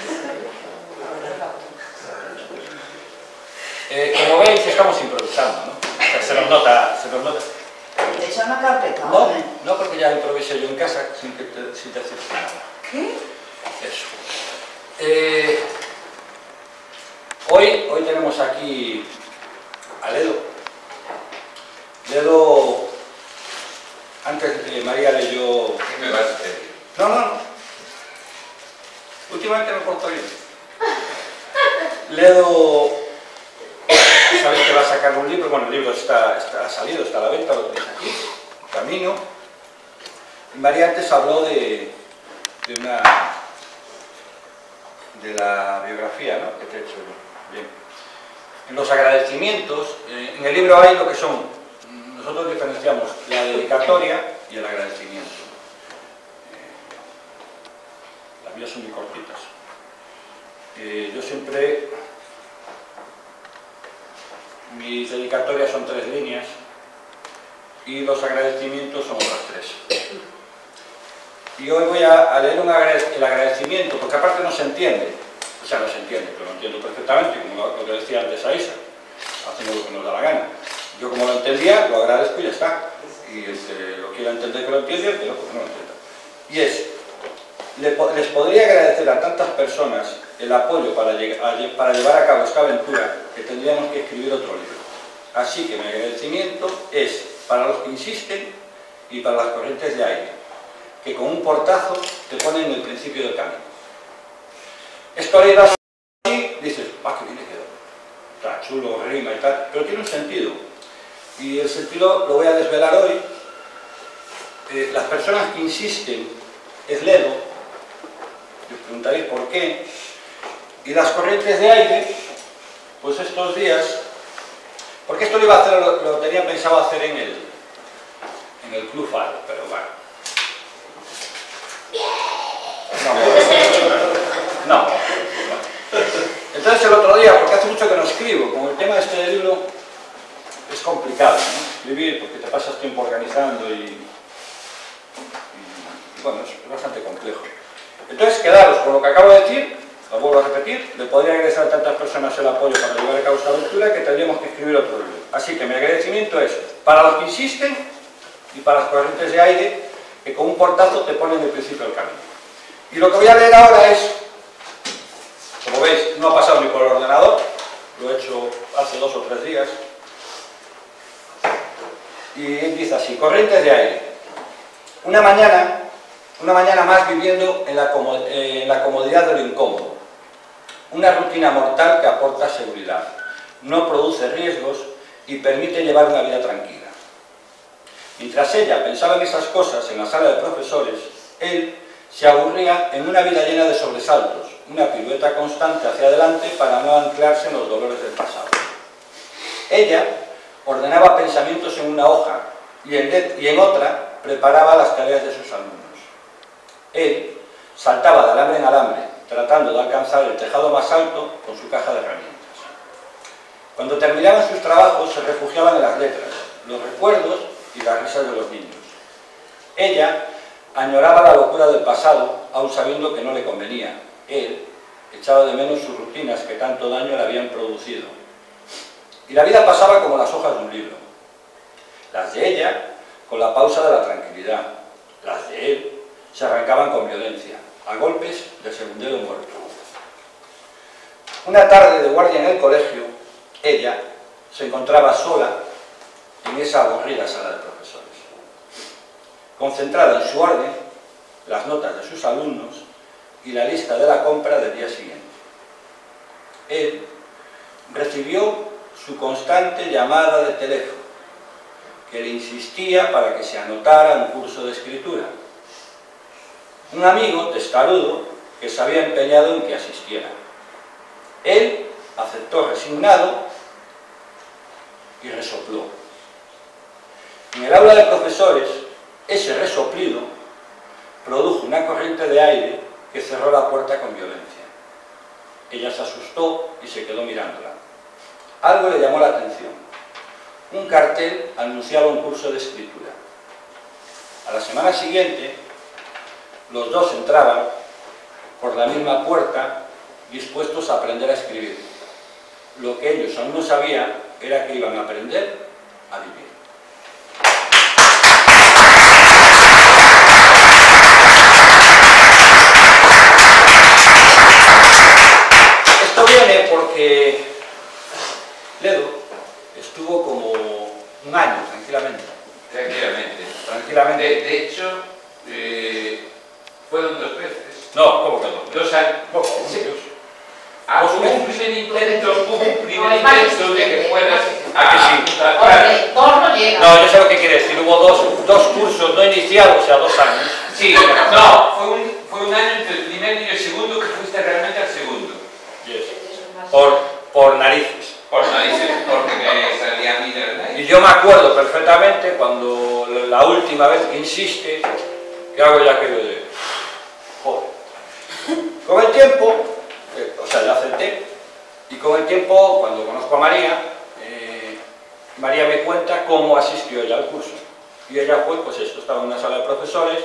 Speaker 2: Eh, como veis, estamos improvisando, ¿no? O sea, se nos nota, se nos nota.
Speaker 1: ¿Te echa una carpeta?
Speaker 2: No,
Speaker 1: hombre?
Speaker 2: no porque ya improvisé yo en casa sin que te, sin decirte nada.
Speaker 1: ¿Qué?
Speaker 2: Eso. Eh, hoy, hoy tenemos aquí a Ledo. Ledo, antes de María leyó...
Speaker 3: ¿Qué me vas a pedir?
Speaker 2: No, no, no. Últimamente me porto bien. Ledo, sabéis que va a sacar un libro. Bueno, el libro está, está salido, está a la venta, lo tenéis aquí, Camino. Y María antes habló de, de una... de la biografía, ¿no?, que te he hecho yo. Bien. En los agradecimientos, eh, en el libro hay lo que son, nosotros diferenciamos la dedicatoria y el agradecimiento. Eh, las mías son muy cortitas. Eh, yo siempre, mis dedicatorias son tres líneas y los agradecimientos son otras tres. Y hoy voy a, a leer un agradec el agradecimiento, porque aparte no se entiende, o sea, no se entiende, pero lo entiendo perfectamente, como lo, lo que decía antes a Isa, haciendo lo que nos da la gana. Yo como lo entendía, lo agradezco y ya está. Y el que lo quiera entender que lo entiende, el que no, pues no lo entienda. Y es, le, les podría agradecer a tantas personas el apoyo para, a, para llevar a cabo esta aventura que tendríamos que escribir otro libro. Así que mi agradecimiento es para los que insisten y para las corrientes de aire, que con un portazo te ponen en el principio del camino. Esto leído así, dices, ah, que bien quedó. Está chulo, rima y tal, pero tiene un sentido. Y el sentido lo voy a desvelar hoy. Eh, las personas que insisten es Ledo, y os preguntaréis por qué. Y las corrientes de aire, pues estos días, porque esto lo iba a hacer, lo, lo tenía pensado hacer en el, en el Club Faro, pero bueno. No, no. Entonces el otro día, porque hace mucho que no escribo, como el tema de este libro es complicado, ¿no? Escribir, porque te pasas tiempo organizando y, y, y bueno, es bastante complejo. Entonces quedaros con lo que acabo de decir, lo vuelvo a repetir, le podría agradecer a tantas personas el apoyo para llevar a cabo esta aventura que tendríamos que escribir otro libro. Así que mi agradecimiento es para los que insisten y para las corrientes de aire que con un portazo te ponen el principio del camino. Y lo que voy a leer ahora es, como veis, no ha pasado ni por el ordenador, lo he hecho hace dos o tres días, y dice así: corrientes de aire. Una mañana, una mañana más viviendo en la, comod eh, en la comodidad de lo incómodo. Una rutina mortal que aporta seguridad, no produce riesgos y permite llevar una vida tranquila. Mientras ella pensaba en esas cosas en la sala de profesores, él se aburría en una vida llena de sobresaltos, una pirueta constante hacia adelante para no anclarse en los dolores del pasado. Ella ordenaba pensamientos en una hoja y en, y en otra preparaba las tareas de sus alumnos. Él saltaba de alambre en alambre, tratando de alcanzar el tejado más alto con su caja de herramientas. Cuando terminaban sus trabajos se refugiaban en las letras, los recuerdos y las risas de los niños. Ella añoraba la locura del pasado, aun sabiendo que no le convenía. Él echaba de menos sus rutinas que tanto daño le habían producido. Y la vida pasaba como las hojas de un libro. Las de ella, con la pausa de la tranquilidad. Las de él se arrancaban con violencia, a golpes de segundero muerto. Una tarde de guardia en el colegio, ella se encontraba sola en esa aburrida sala de profesores. concentrada en su orden, las notas de sus alumnos y la lista de la compra del día siguiente. Él recibió su constante llamada de teléfono, que le insistía para que se anotara un curso de escritura. Un amigo testarudo que se había empeñado en que asistiera. Él aceptó resignado y resopló. En el aula de profesores, ese resoplido produjo una corriente de aire que cerró la puerta con violencia. Ella se asustó y se quedó mirándola. Algo le llamó la atención. Un cartel anunciaba un curso de escritura. A la semana siguiente, los dos entraban por la misma puerta dispuestos a aprender a escribir. Lo que ellos aún no sabían era que iban a aprender a vivir. Esto viene porque Ledo estuvo como un año, tranquilamente.
Speaker 3: Tranquilamente.
Speaker 2: Tranquilamente.
Speaker 3: De, de hecho, eh, fueron dos veces.
Speaker 2: No, ¿cómo que dos?
Speaker 3: Dos años.
Speaker 2: Poco,
Speaker 3: Sí.
Speaker 2: Dios.
Speaker 3: Ah,
Speaker 2: Dos
Speaker 3: hubo
Speaker 2: meses.
Speaker 3: un primer intento, hubo un primer
Speaker 7: No, es más
Speaker 3: intento de que
Speaker 7: difícil,
Speaker 3: fueras
Speaker 7: es
Speaker 2: Ah, que sí.
Speaker 3: a- a-
Speaker 7: Hombre, dos no llega.
Speaker 2: No, yo sé lo que quiere decir. Hubo dos, dos cursos no iniciados, o sea, dos años.
Speaker 3: Sí, no, fue un, fue un año entre el primero y el segundo que fuiste realmente al segundo.
Speaker 2: Yes. Por, por narices.
Speaker 3: Por narices, porque me salía a mí de la nariz.
Speaker 2: Y yo me acuerdo perfectamente cuando la última vez que insiste, que hago ya aquello de... Joder. Con el tiempo, eh, o sea, ya acepté, y con el tiempo, cuando conozco a María, eh, María me cuenta cómo asistió ella al curso. Y ella fue, pues esto, estaba en una sala de profesores.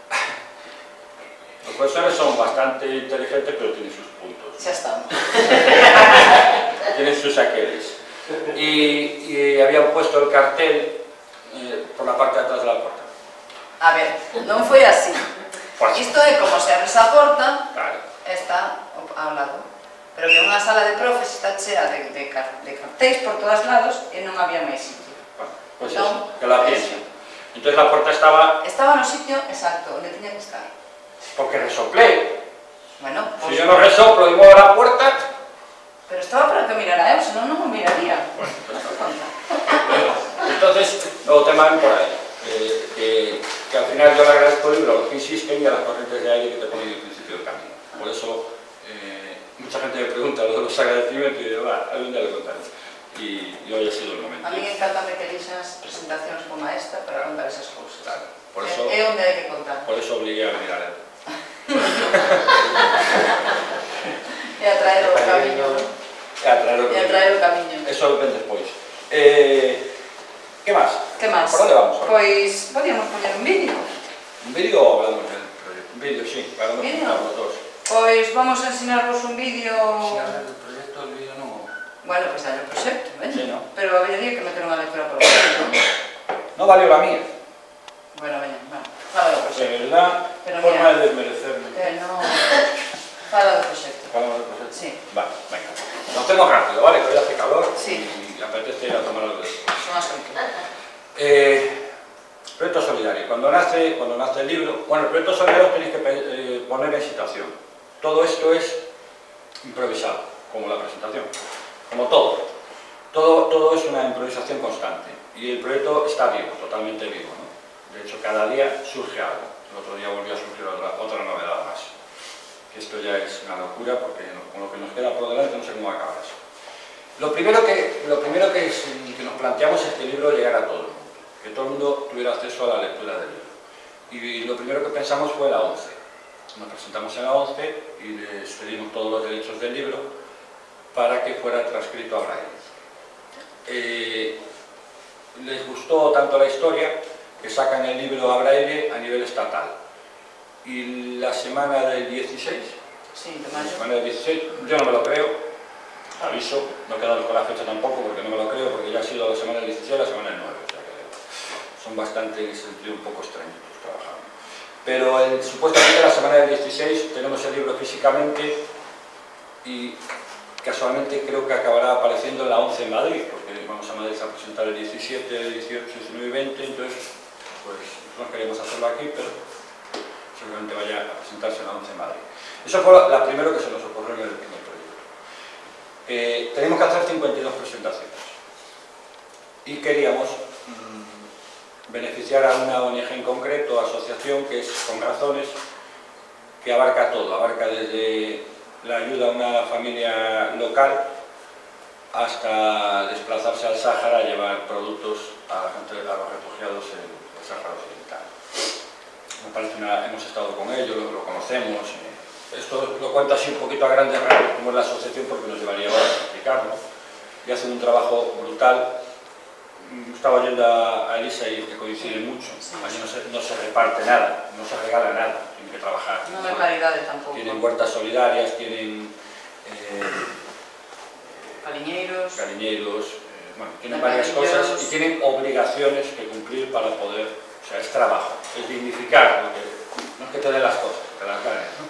Speaker 2: Los profesores son bastante inteligentes, pero tienen sus puntos.
Speaker 1: Ya estamos.
Speaker 2: Tienen sus aqueles. Y, y habían puesto el cartel eh, por la parte de atrás de la puerta.
Speaker 1: A ver, non foi así.
Speaker 2: Pues,
Speaker 1: Isto é como se abre esa porta,
Speaker 2: claro.
Speaker 1: está ao lado. Pero que unha sala de profes está chea de, de, car de cartéis por todos lados e non había máis sitio.
Speaker 2: Bueno, pues
Speaker 1: No,
Speaker 2: eso, que la piensen. Entonces la puerta estaba,
Speaker 1: Estaba no sitio exacto, onde tiña que estar.
Speaker 2: porque resoplé.
Speaker 1: Bueno,
Speaker 2: Si
Speaker 1: pues,
Speaker 2: yo no resoplo y muevo la puerta,
Speaker 1: pero estaba para que mirara eu, senón non o miraría.
Speaker 2: bueno, pues entonces, luego te van por ahí. Eh, que, que al final yo le agradezco el libro a los que insisten y a las corrientes de aire que te ponen en el principio del camino. Por eso, eh, mucha gente me pregunta lo de los agradecimientos y yo, va, algún día le contaré. Y, y hoy ha sido el momento.
Speaker 1: A mí me encanta que elixas presentacións como esta para contar esas cousas.
Speaker 2: Claro, por eso,
Speaker 1: É onde hai que contar.
Speaker 2: por eso obligué a venir a leer.
Speaker 1: E a traer o camiño, non?
Speaker 2: E a traer o
Speaker 1: E a traer o camiño.
Speaker 2: Eso ven despois. Eh, ¿Qué más?
Speaker 1: Que máis?
Speaker 2: ¿Por onde vamos ahora?
Speaker 1: Pois, podíamos poñer un vídeo.
Speaker 2: ¿Un vídeo o hablamos del proyecto? Un vídeo, sí, hablamos
Speaker 1: ¿Vídeo?
Speaker 2: los dos.
Speaker 1: Pois vamos a ensinarvos un vídeo...
Speaker 2: Si hablas del proyecto, el vídeo no...
Speaker 1: Bueno, pois hai o proxecto, ben?
Speaker 2: Sí, ¿no?
Speaker 1: Pero habería que meter unha lectura por medio, non?
Speaker 2: No valió la mía.
Speaker 1: Bueno, veña, bueno, fala do
Speaker 2: De
Speaker 1: proxecto.
Speaker 2: verdad,
Speaker 1: Pero
Speaker 2: forma
Speaker 1: mira.
Speaker 2: de desmerecerme.
Speaker 1: Que no... Fala do proxecto.
Speaker 2: Hablamos del proyecto.
Speaker 1: Sí,
Speaker 2: Vale, venga. Lo hacemos rápido, ¿vale? Que hoy hace calor
Speaker 1: Sí.
Speaker 2: y apetece ir a tomar algo de esto.
Speaker 1: son as oito.
Speaker 2: Eh, proyecto solidario. Cuando nace, cuando nace el libro, bueno, el proyecto solidario tenéis que eh, poner en situación. Todo esto es improvisado, como la presentación, como todo. Todo, todo es una improvisación constante y el proyecto está vivo, totalmente vivo, ¿no? De hecho, cada día surge algo. El otro día volvió a surgir otra, otra novedad más. Que esto ya es una locura porque con lo que nos queda por delante no sé cómo acaba eso. Lo primero que, lo primero que, es, que nos planteamos es que el libro llegara a todo el mundo, que todo el mundo tuviera acceso a la lectura del libro. Y lo primero que pensamos fue la ONCE. Nos presentamos en la ONCE y les pedimos todos los derechos del libro para que fuera transcrito a braille. Eh, les gustó tanto la historia que sacan el libro a braille a nivel estatal. Y la semana del dieciséis,
Speaker 1: Sí, de
Speaker 2: la
Speaker 1: mayo.
Speaker 2: semana del dieciséis, yo no me lo creo, aviso, no he quedado con la fecha tampoco porque no me lo creo, porque ya ha sido la semana del dieciséis y la semana del nueve, o sea que son bastante, en ese sentido, un poco extrañitos trabajando. Pero el, supuestamente la semana del dieciséis tenemos el libro físicamente y casualmente creo que acabará apareciendo en la ONCE en Madrid, porque vamos a Madrid a presentar el diecisiete, dieciocho, diecinueve y veinte, entonces pues no queremos hacerlo aquí, pero seguramente vaya a presentarse en la once en Madrid. Eso fue la, la primero que se nos ocurrió en el, en el proyecto. Eh, tenemos que hacer cincuenta y dos presentaciones y queríamos mmm, beneficiar a una O N G en concreto, asociación, que es Con Razones, que abarca todo, abarca desde la ayuda a una familia local hasta desplazarse al Sáhara a llevar productos a la gente, a los refugiados en el Sáhara Occidental. Me parece una, hemos estado con ellos, lo, lo conocemos. Eh, esto lo cuento así un poquito a grandes rasgos como es la asociación, porque nos llevaría horas a explicarlo. Y hacen un trabajo brutal. Estaba oyendo a, a Elisa y que coincide mucho. Allí no se, no se reparte nada, no se regala nada, tienen que trabajar.
Speaker 1: No hay caridades tampoco.
Speaker 2: Tienen huertas solidarias, tienen eh,
Speaker 1: cariñeiros,
Speaker 2: cariñeiros eh, bueno, tienen varias cosas y tienen obligaciones que cumplir para poder, o sea, es trabajo, es dignificar, lo que, no es que te den las cosas, que te las ganes, ¿no?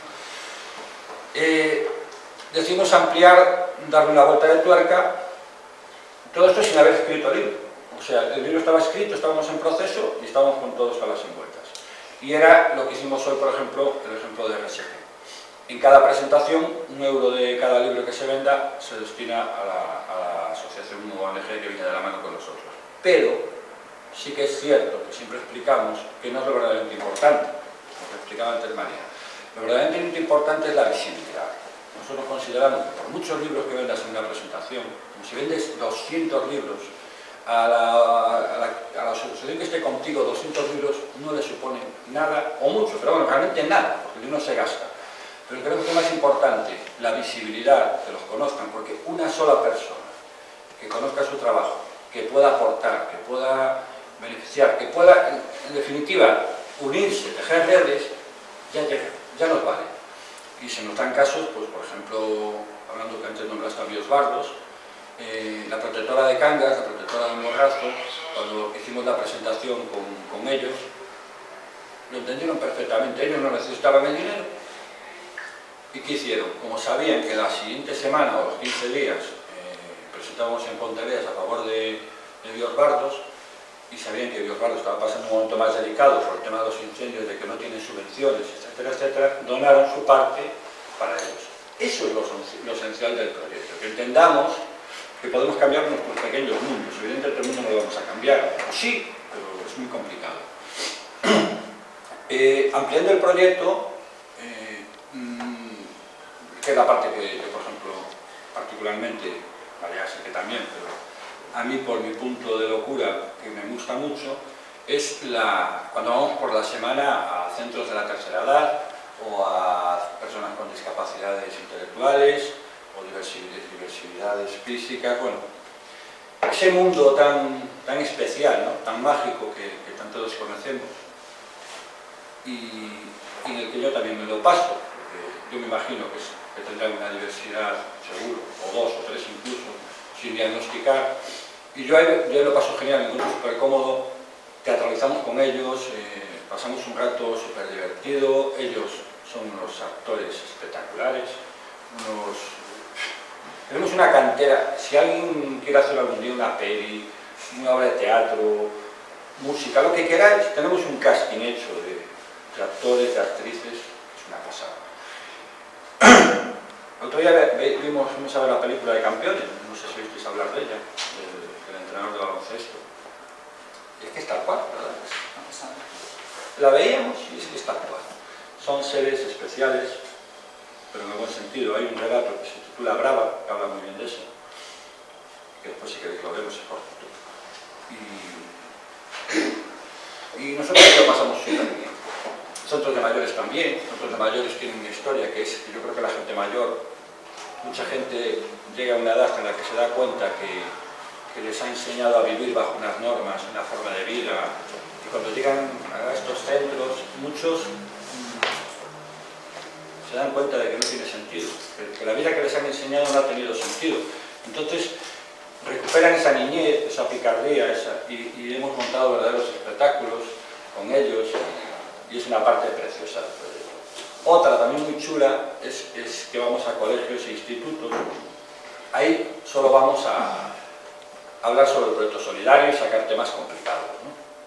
Speaker 2: Eh, decimos ampliar, darle una vuelta de tuerca, todo esto sin haber escrito el libro. O sea, el libro estaba escrito, estábamos en proceso y estábamos con todos a las envueltas. Y era lo que hicimos hoy, por ejemplo, el ejemplo de R S P. En cada presentación, un euro de cada libro que se venda se destina a la, a la asociación O N G que viene de la mano con nosotros. Pero sí que es cierto que siempre explicamos que no es lo verdaderamente importante, lo que explicaba antes María. Lo verdaderamente importante es la visibilidad. Nosotros consideramos que por muchos libros que vendas en una presentación, como si vendes doscientos libros, a la, a, la, a la asociación que esté contigo doscientos libros no le supone nada, o mucho, pero bueno, realmente nada, porque el libro se gasta. Pero creo que es más importante la visibilidad, que los conozcan, porque una sola persona que conozca su trabajo, que pueda aportar, que pueda beneficiar, que pueda, en, en definitiva, unirse, tejer redes, ya llega, ya nos vale. Y se nos dan casos, pues por ejemplo, hablando que antes nombraste a Biosbardos, Eh, la protectora de Cangas, la protectora de Morrazo, cuando hicimos la presentación con, con ellos, lo entendieron perfectamente. Ellos no necesitaban el dinero. ¿Y qué hicieron? Como sabían que la siguiente semana o los quince días eh, presentábamos en Pontevedra a favor de, de Biosbardos, y sabían que Biosbardos estaba pasando un momento más delicado por el tema de los incendios, de que no tienen subvenciones, etcétera, etcétera, donaron su parte para ellos. Eso es lo, lo esencial del proyecto, que entendamos que podemos cambiar nuestros pequeños mundos. Evidentemente el mundo no lo vamos a cambiar, o sí, pero es muy complicado. Eh, ampliando el proyecto, eh, mmm, que es la parte que, que, por ejemplo, particularmente, vaya, sé que también, pero a mí por mi punto de locura, que me gusta mucho, es la, cuando vamos por la semana a centros de la tercera edad, o a personas con discapacidades intelectuales, o diversidades físicas, bueno, ese mundo tan, tan especial, ¿no? Tan mágico que, que tanto desconocemos y, y en el que yo también me lo paso, porque yo me imagino que, que tendrán una diversidad seguro, o dos o tres incluso, sin diagnosticar, y yo, yo lo paso genial, me encuentro súper cómodo, teatralizamos con ellos, eh, pasamos un rato súper divertido, ellos son unos actores espectaculares, unos... Tenemos una cantera, si alguien quiere hacer algún día una peli, una obra de teatro, música, lo que queráis, tenemos un casting hecho de, de actores, de actrices, es una pasada. El otro día vimos, vimos a ver la película de Campeones, no sé si oísteis hablar de ella, del, del entrenador de baloncesto. Y es que es tal cual, ¿verdad? La veíamos y es que es tal cual. Son seres especiales, pero en el buen sentido. Hay un relato que se titula Brava, que habla muy bien de eso, que después si queréis lo vemos es corto. Y, y nosotros lo pasamos súper bien. Centros de mayores también, centros de mayores tienen una historia que es, yo creo que la gente mayor, mucha gente llega a una edad en la que se da cuenta que, que les ha enseñado a vivir bajo unas normas, una forma de vida, y cuando llegan a estos centros, muchos se dan cuenta de que no tiene sentido, que, que la vida que les han enseñado no ha tenido sentido. Entonces recuperan esa niñez, esa picardía, esa, y, y hemos montado verdaderos espectáculos con ellos, y, y es una parte preciosa del proyecto. Otra también muy chula es, es que vamos a colegios e institutos. Ahí solo vamos a hablar sobre el proyecto solidario y sacar temas complicados, ¿no?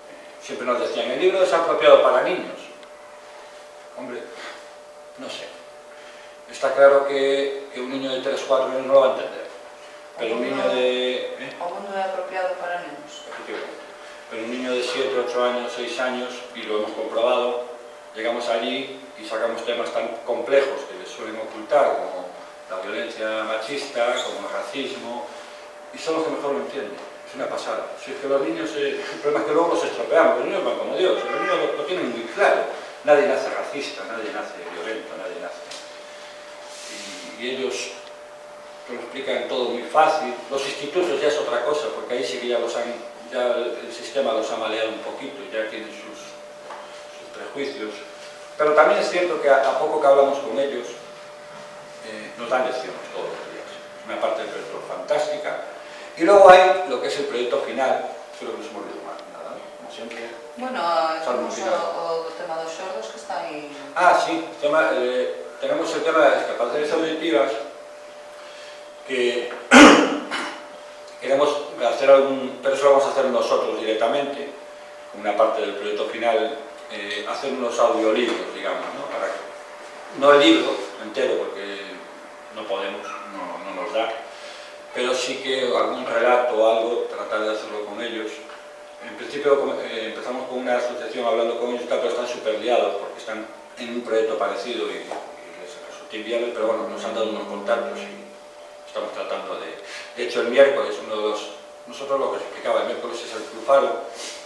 Speaker 2: siempre nos decían, el libro es apropiado para niños. Hombre, no sé. Está claro que, que un niño de tres o cuatro años no lo va a entender. Pero un niño de... ¿eh?
Speaker 1: O mundo é apropiado para nenos.
Speaker 2: Efectivamente. Pero un niño de siete, ocho años, seis años, y lo hemos comprobado, llegamos allí y sacamos temas tan complejos que les suelen ocultar, como la violencia machista, como el racismo, y son los que mejor lo entienden. Es una pasada. Si es que los niños, eh, el problema es que luego los estropeamos, los niños van como Dios, los niños lo, lo tienen muy claro. Nadie nace racista, nadie nace violento, nadie nace... Y, y ellos te lo explican todo muy fácil. Los institutos ya es otra cosa, porque ahí sí que ya los han, ya el sistema los ha maleado un poquito, ya tienen sus, sus prejuicios. Pero también es cierto que a, a poco que hablamos con ellos, eh, nos dan lecciones todos los días. Una parte del proyecto fantástica. Y luego hay lo que es el proyecto final, que lo que nos hemos olvidado más, nada, ¿no? Como siempre.
Speaker 1: Bueno, temos o, o tema dos xordos que está aí...
Speaker 2: Ah, sí, tema, eh, tenemos el tema de las discapacidades auditivas, que queremos hacer algún, pero eso lo vamos a hacer nosotros directamente, una parte del proyecto final, eh, hacer unos audiolibros, digamos, ¿no? Para que, no el libro entero, porque no podemos, no, no nos da, pero sí que algún relato o algo, tratar de hacerlo con ellos. En principio eh, empezamos con una asociación hablando con ellos, pero están súper liados porque están en un proyecto parecido y, y les resulta inviable, pero bueno, nos han dado unos contactos y estamos tratando de... De hecho, el miércoles, uno de los... Nosotros lo que se explicaba, el miércoles es el Club Faro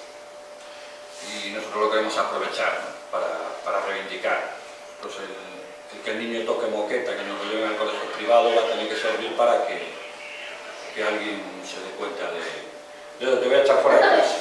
Speaker 2: y nosotros lo queremos aprovechar, ¿no? para, para reivindicar. Entonces, el, el que el niño toque moqueta, que nos lo lleven al colegio privado, va a tener que servir para que, que alguien se dé cuenta de... Yo te voy a echar fuera de clase.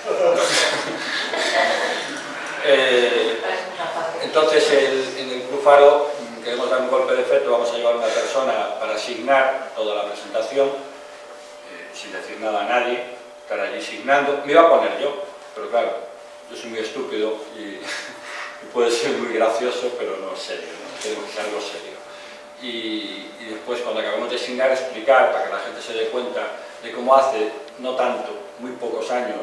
Speaker 2: eh, entonces, el, en el Club Faro queremos dar un golpe de efecto, vamos a llevar una persona para asignar toda la presentación, eh, sin decir nada a nadie, estar allí asignando. Me iba a poner yo, pero claro, yo soy muy estúpido y, y puede ser muy gracioso, pero no serio, ¿no? Tenemos que ser algo serio. Y, y después, cuando acabemos de asignar, explicar para que la gente se dé cuenta de cómo hace, no tanto, muy pocos años,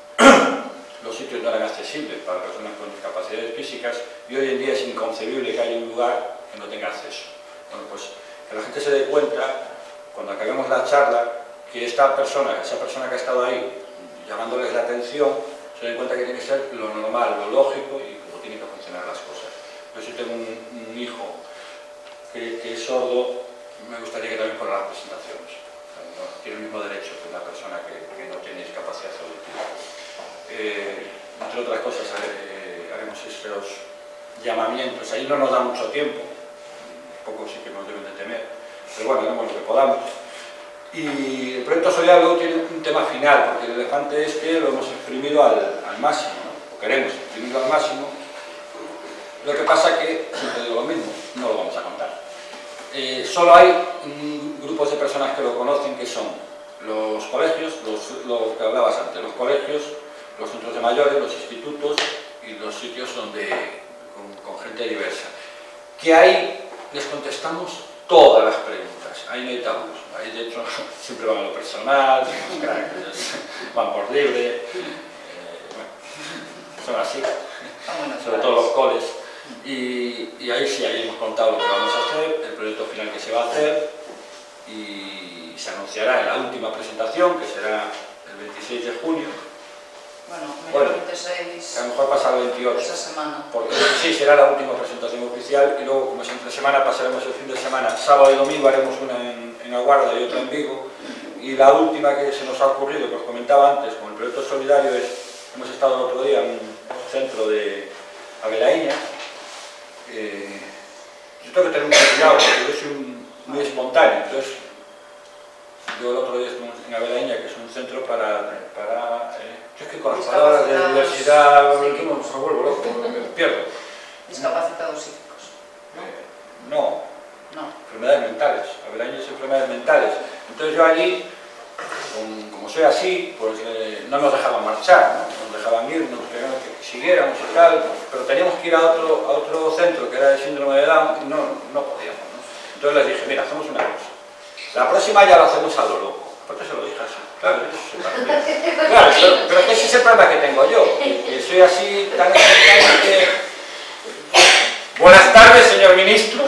Speaker 2: los sitios no eran accesibles para personas con discapacidades físicas y hoy en día es inconcebible que haya un lugar que no tenga acceso. Bueno, pues que la gente se dé cuenta, cuando acabemos la charla, que esta persona, esa persona que ha estado ahí llamándoles la atención, se den cuenta que tiene que ser lo normal, lo lógico y cómo tienen que funcionar las cosas. Yo si tengo un, un hijo que, que es sordo, me gustaría que también fuera las presentaciones. No, tiene el mismo derecho que una persona que, que no tiene discapacidad auditiva. Eh, entre otras cosas, eh, haremos estos llamamientos. Ahí no nos da mucho tiempo, un poco sí que nos deben de temer, pero bueno, haremos lo que podamos. Y el proyecto Solidario luego tiene un tema final, porque el elefante este lo hemos exprimido al, al máximo, ¿no? O queremos exprimirlo al máximo. Lo que pasa que, siempre digo lo mismo, no lo vamos a contar. Eh, solo hay mm, grupos de personas que lo conocen, que son los colegios, los, lo que hablabas antes, los colegios, los centros de mayores, los institutos y los sitios donde con, con gente diversa. Que ahí les contestamos todas las preguntas, ahí no hay tabús, ahí de hecho siempre van a lo personal, van por libre, eh, bueno, son así, sobre todo los coles. Y, y ahí sí, ahí hemos contado lo que vamos a hacer, el proyecto final que se va a hacer y se anunciará en la última presentación, que será el veintiséis de junio.
Speaker 1: Bueno,
Speaker 2: Bueno,
Speaker 1: veintiséis...
Speaker 2: a lo mejor pasa el veintiocho,
Speaker 1: esa semana.
Speaker 2: porque el veintiséis será la última presentación oficial y luego, como es entre semana, pasaremos el fin de semana, sábado y domingo haremos una en, en Aguarda y otra en Vigo, y la última que se nos ha ocurrido, que os comentaba antes, con el proyecto solidario, es, hemos estado el otro día en un centro de Abelaíña. Eh, yo tengo que tener mucho cuidado porque yo soy un, muy espontáneo, entonces yo el otro día estuve en Abelaíña, que es un centro para, para eh, yo es que con las palabras de diversidad sí. me vuelvo loco, me pierdo.
Speaker 1: Discapacitados psíquicos,
Speaker 2: ¿no? Eh, no,
Speaker 1: no,
Speaker 2: enfermedades mentales, Abelaíña es enfermedades mentales, entonces yo allí, con, como soy así, pues eh, no nos dejaban marchar, ¿no? Nos dejaban ir, nos querían que siguiéramos y tal, pero teníamos que ir a otro, a otro centro que era de síndrome de Down y no, no podíamos, ¿no? Entonces les dije, mira, hacemos una cosa, la próxima ya lo hacemos a lo loco, ¿Por qué se lo dije así? Claro, eso se parece. Claro, pero, pero es que ese es el problema que tengo yo. Que soy así tan extraño que... Buenas tardes, señor ministro.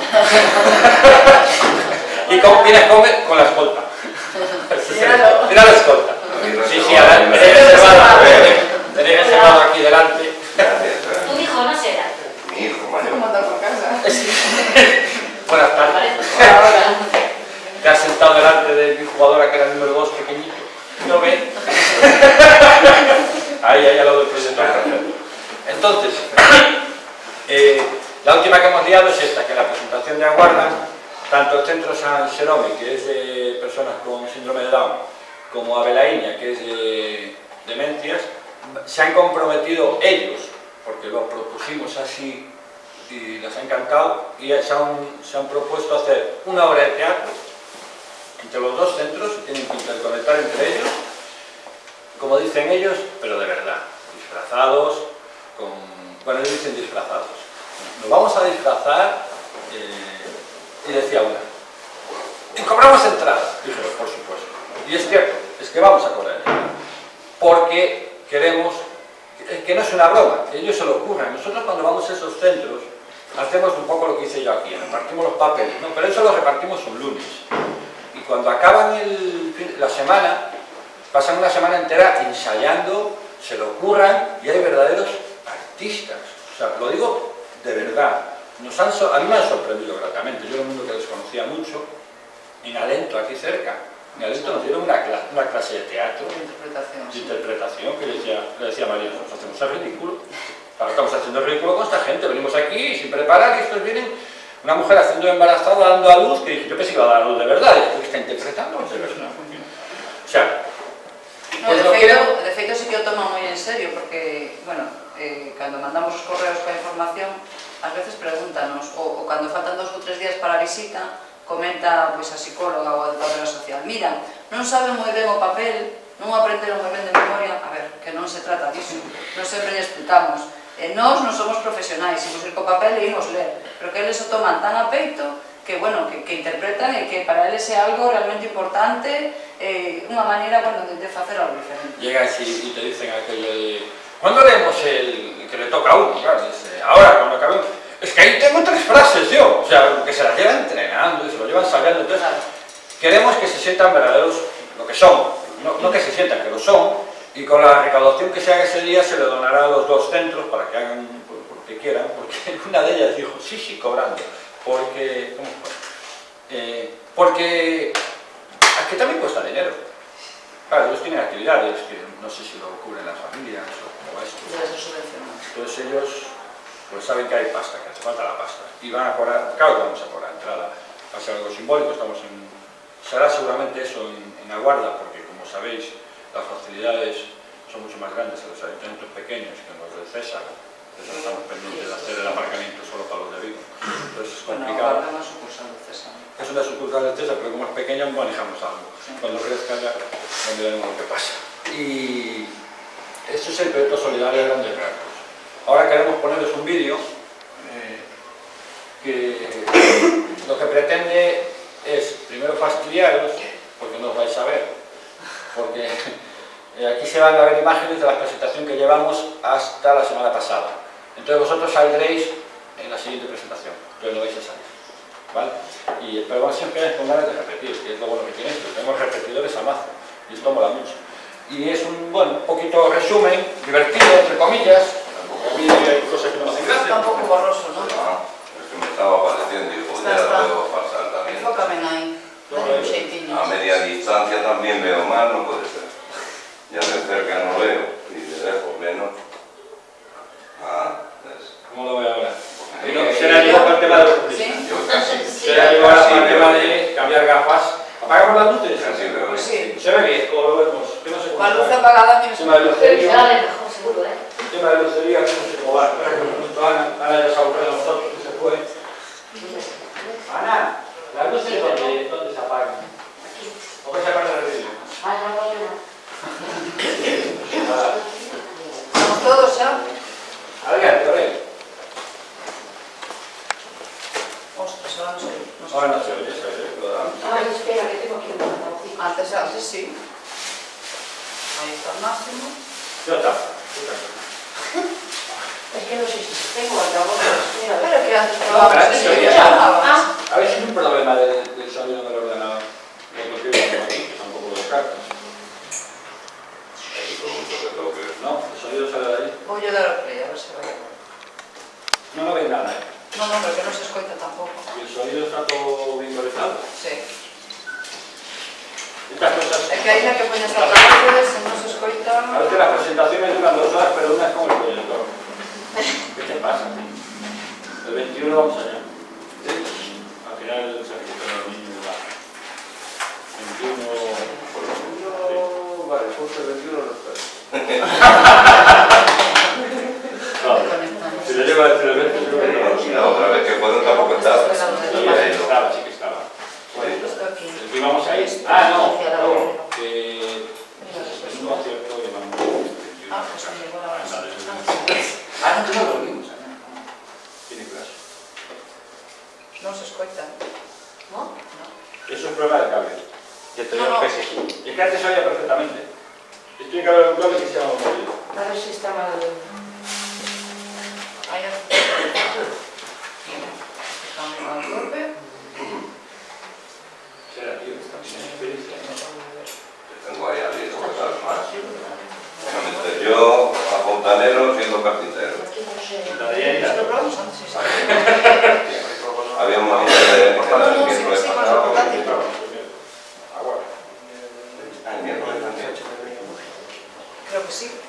Speaker 2: Y con, vienes con, con la escolta. Mira la escolta. Sí, sí, adelante. Tenéis reservado, tenéis reservado aquí delante.
Speaker 8: Tu hijo no será.
Speaker 9: Mi hijo, Mario.
Speaker 1: ¿Cómo andar por casa?
Speaker 2: Buenas tardes. Te has sentado delante de mi jugadora que era el número dos, pequeñito. ¿No ven? Ahí, ahí al lado del proyector. Entonces, eh, la última que hemos liado es esta, que la presentación de Aguarda, tanto el Centro San Xerome, que es de personas con síndrome de Down, como Abelaiña, que es de demencias, se han comprometido ellos, porque lo propusimos así y les ha encantado, y se han, se han propuesto hacer una obra de teatro entre los dos centros, tienen que interconectar entre ellos, como dicen ellos, pero de verdad, disfrazados, con... bueno, ellos dicen disfrazados. Nos vamos a disfrazar, eh, y decía una, y cobramos entrada. Dije, por supuesto. Y es cierto, es que vamos a cobrar entrada, porque queremos, que no es una broma, que ellos se lo ocurran. Nosotros cuando vamos a esos centros, hacemos un poco lo que hice yo aquí, repartimos los papeles, ¿no? Pero eso lo repartimos un lunes. Y cuando acaban el, la semana, pasan una semana entera ensayando, se lo ocurran, y hay verdaderos artistas. O sea, lo digo de verdad. Nos han, a mí me han sorprendido gratamente. Yo era un mundo que desconocía mucho. En Alento, aquí cerca, en Alento nos dieron una, cla una clase de teatro,
Speaker 1: de interpretación,
Speaker 2: de interpretación que le decía, le decía María, nos hacemos el ridículo. Ahora estamos haciendo el ridículo con esta gente, venimos aquí sin preparar y estos vienen, una mujer haciendo embarazada, dando a luz, que dije, yo pensé que iba a dar a luz de verdad, y que está interpretando de verdad. O sea,
Speaker 1: no,
Speaker 2: pues
Speaker 1: de,
Speaker 2: lo
Speaker 1: feito,
Speaker 2: quiero...
Speaker 1: de feito sí que lo toman muy en serio, porque, bueno, eh, cuando mandamos os correos con a información, ás veces pregúntanos, o, o cando faltan dos ou tres días para a visita, comenta pois, a psicóloga ou a educadora social, mira, non saben moi ben o papel, non aprenderon moi ben de memoria, a ver, que non se trata disso, non sempre lle explicamos, eh, nós non somos profesionais, imos ir co papel e imos ler, pero que eles o toman tan a peito que, bueno, que, que interpretan e que para eles é algo realmente importante, eh, unha maneira, bueno, de, de facer algo diferente.
Speaker 2: Llegas y, y te dicen aquello de, ¿cuándo leemos el que le toca a uno? Claro, dice, ahora, cuando acabemos. Es que ahí tengo tres frases yo, o sea, que se las llevan entrenando y se lo llevan sabiendo. Entonces, queremos que se sientan verdaderos lo que son, no, no que se sientan, que lo son, y con la recaudación que se haga ese día se le donará a los dos centros para que hagan lo que quieran, porque una de ellas dijo, sí, sí, cobrando, porque, ¿cómo fue? Eh, porque es que también cuesta dinero. Claro, ellos tienen actividades que no sé si lo cubren las familias o como esto. Entonces ellos pues saben que hay pasta, que hace falta la pasta. Y van a cobrar, claro que vamos a cobrar entrada. Va a ser algo simbólico, estamos en... será seguramente eso en, en Aguarda, porque como sabéis, las facilidades son mucho más grandes en los ayuntamientos pequeños que en los del César. Entonces estamos pendientes de hacer el aparcamiento solo para los de Vigo. Entonces es complicado.
Speaker 1: Bueno, Aguarda es una sucursal del César.
Speaker 2: Es una sucursal del César, pero como es pequeña manejamos algo. Sí. Cuando crezca ya, ya veremos lo que pasa. Y eso es el proyecto solidario de Grandes Rasgos. Ahora queremos ponerles un vídeo eh, que lo que pretende es primero fastidiaros, porque no os vais a ver, porque eh, aquí se van a ver imágenes de la presentación que llevamos hasta la semana pasada. Entonces vosotros saldréis en la siguiente presentación, entonces no vais a salir, ¿vale? Y, pero bueno, siempre con ganas de repetir, que es lo bueno que tiene esto, tenemos repetidores a mazo, y esto mola mucho. Y es un, bueno, un poquito resumen, divertido, entre comillas. A mí hay cosas que no me hacen gracia.
Speaker 1: Está un poco borroso, ¿no?
Speaker 9: No, es que me estaba pareciendo y pues ya lo veo pasar también.
Speaker 1: Enfócame ahí, dale un xeitinho.
Speaker 9: A media distancia también veo mal, no puede ser. Ya de cerca no veo y de lejos menos. Ah, es...
Speaker 2: ¿Cómo lo veo ahora? No, será yo para el tema de los
Speaker 1: ¿Sí?
Speaker 9: Yo casi.
Speaker 2: Será yo ahora para el tema de cambiar gafas. ¿Apagamos las luces?
Speaker 9: Casi veo.
Speaker 1: Pues sí.
Speaker 2: ¿Se ve bien? ¿O lo vemos? Que no sé cómo
Speaker 1: Con la luz
Speaker 2: está.
Speaker 1: apagada, mira,
Speaker 2: Tema de lucería.
Speaker 8: Será de mejor, seguro, ¿eh?
Speaker 2: Tema de lucería, que no sé cómo va. Espera que nos cuento Ana. Ana ya se aburre de nosotros, que se fue. Ana, ¿las luces dónde, dónde se apagan? ¿O qué se apaga el vídeo?
Speaker 8: Ah, no, no, no.
Speaker 1: estamos todos ya.
Speaker 2: Adelante, por ahí.
Speaker 1: Ostras, ahora no sé. No sé.
Speaker 2: Ahora no se oye, se oye.
Speaker 7: Ay, espera, que tengo aquí un altavoz.
Speaker 1: Antes, antes sí.
Speaker 7: Es que no sé si tengo altavoz. Mira,
Speaker 1: Pero que antes
Speaker 2: No,
Speaker 1: probabas,
Speaker 2: pero
Speaker 1: sí,
Speaker 2: eso ya.
Speaker 1: llamabas.
Speaker 7: Ah,
Speaker 2: A ver si es un problema del, del sonido del ordenador. Lo que tengo aquí, que tampoco lo descarto.
Speaker 9: Ahí con mucho que toque.
Speaker 2: No, el sonido sale de ahí.
Speaker 1: Voy a dar a play, a ver se vai.
Speaker 2: No, no veis nada, ¿eh?
Speaker 1: No, no, pero que non se escoita tampouco.
Speaker 2: Y el sonido está todo bien conectado.
Speaker 1: Sí.
Speaker 2: Estas cosas...
Speaker 1: É que aí na que poñas a altavoces, se non se escoita...
Speaker 2: A veces las presentaciones duran dos horas, pero una es como el proyector. ¿Qué te pasa? El veintiuno vamos allá. ¿Sí? Al final se recupera el niño y va. veintiuno... veintiuno... Vale, justo el veintiuno no espero. Si le lleva el evento, yo creo que
Speaker 9: Y la otra vez que fueron tampoco estaba.
Speaker 2: sí, estaba, sí que estaba.
Speaker 1: Isto aquí.
Speaker 2: El que íbamos a ir. Ah, no, no, que es un concierto que vamos a ir.
Speaker 1: Ah, pues me llegó la hora.
Speaker 2: Ah, no, no lo vimos. Tiene clase.
Speaker 1: Non se escoita.
Speaker 7: ¿no?
Speaker 1: No.
Speaker 2: Eso es prueba de cable.
Speaker 3: Yo te
Speaker 1: No,
Speaker 3: digo
Speaker 1: no.
Speaker 3: que sí.
Speaker 2: Es que antes se oía perfectamente. Esto tiene que haber un cable que se llama movido.
Speaker 7: A ver si está mal.
Speaker 1: Aí está muy mal golpe.
Speaker 2: Será, tío, que está sin experiencia.
Speaker 9: Tengo ahí al hijo que sabes más. Solamente yo, a fontanero, siendo carpintero.
Speaker 7: Aquí no sé.
Speaker 2: La de ella.
Speaker 1: Esto lo probamos antes, sí, sí.
Speaker 9: Había un momento de...
Speaker 1: No, no, sí, sí, con el portátil.
Speaker 2: Agua.
Speaker 9: Ah, el miércoles también.
Speaker 1: Creo que sí.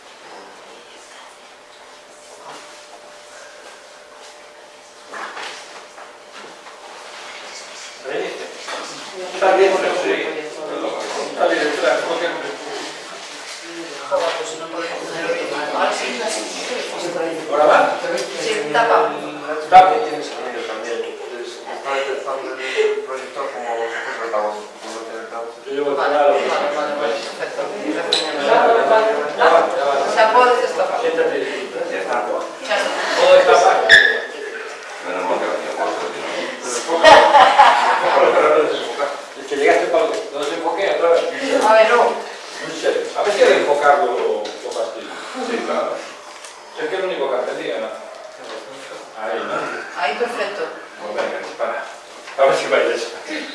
Speaker 2: ¿Reíste? Está bien, pero
Speaker 9: Sí.
Speaker 2: está bien, espera, ¿cómo que no?
Speaker 1: Joder, pues si no podemos poner otro. Ahora sí.
Speaker 2: ¿Ahora va?
Speaker 1: Sí, tapa.
Speaker 2: Tapa.
Speaker 10: Tiene sonido también. Está detectando el proyector como si fuese altavoz. Como tiene altavoz.
Speaker 2: Yo llevo el
Speaker 1: Vale,
Speaker 2: canal.
Speaker 1: vale, vale, vale, perfecto.
Speaker 2: Ya va, ya va.
Speaker 1: O sea, puedes destapar.
Speaker 2: Siéntate.
Speaker 9: Ya está.
Speaker 1: Ya está.
Speaker 2: Todo está mal.
Speaker 9: Menos mal que venía muerto.
Speaker 2: Es que llegaste para que no se enfoque otra vez.
Speaker 1: A ver, no.
Speaker 2: En serio. A ver si de enfocarlo lo, lo fastidio.
Speaker 9: Sí, claro.
Speaker 2: Es que es lo único que aprendí, ¿no? Ahí, ¿no?
Speaker 1: Ahí perfecto.
Speaker 2: Pues venga, dispara. A ver si bailes.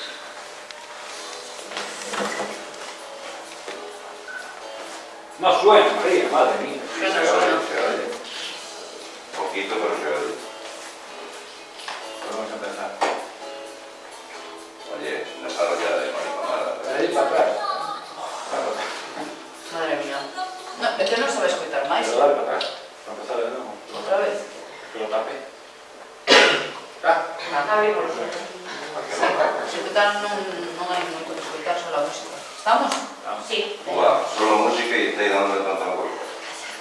Speaker 2: No suena, María, madre mía.
Speaker 9: Sí, se oye, se oye. Poquito, pero se oye.
Speaker 2: Pues vamos a empezar.
Speaker 9: Oye, no salgo ya de maricomada.
Speaker 2: Ahí para atrás.
Speaker 1: Madre mía. No, es que no se va a escoitar máis.
Speaker 2: Pero dale para atrás. Para empezar de nuevo.
Speaker 1: Outra vez.
Speaker 2: Que lo tape. Ah,
Speaker 7: A ver, por ejemplo.
Speaker 1: Se escoitar non, non hai moito que escoitar, só a música. Estamos?
Speaker 2: vamos.
Speaker 8: Sí.
Speaker 9: Guau, solo música y estáis dándole tanta vuelta.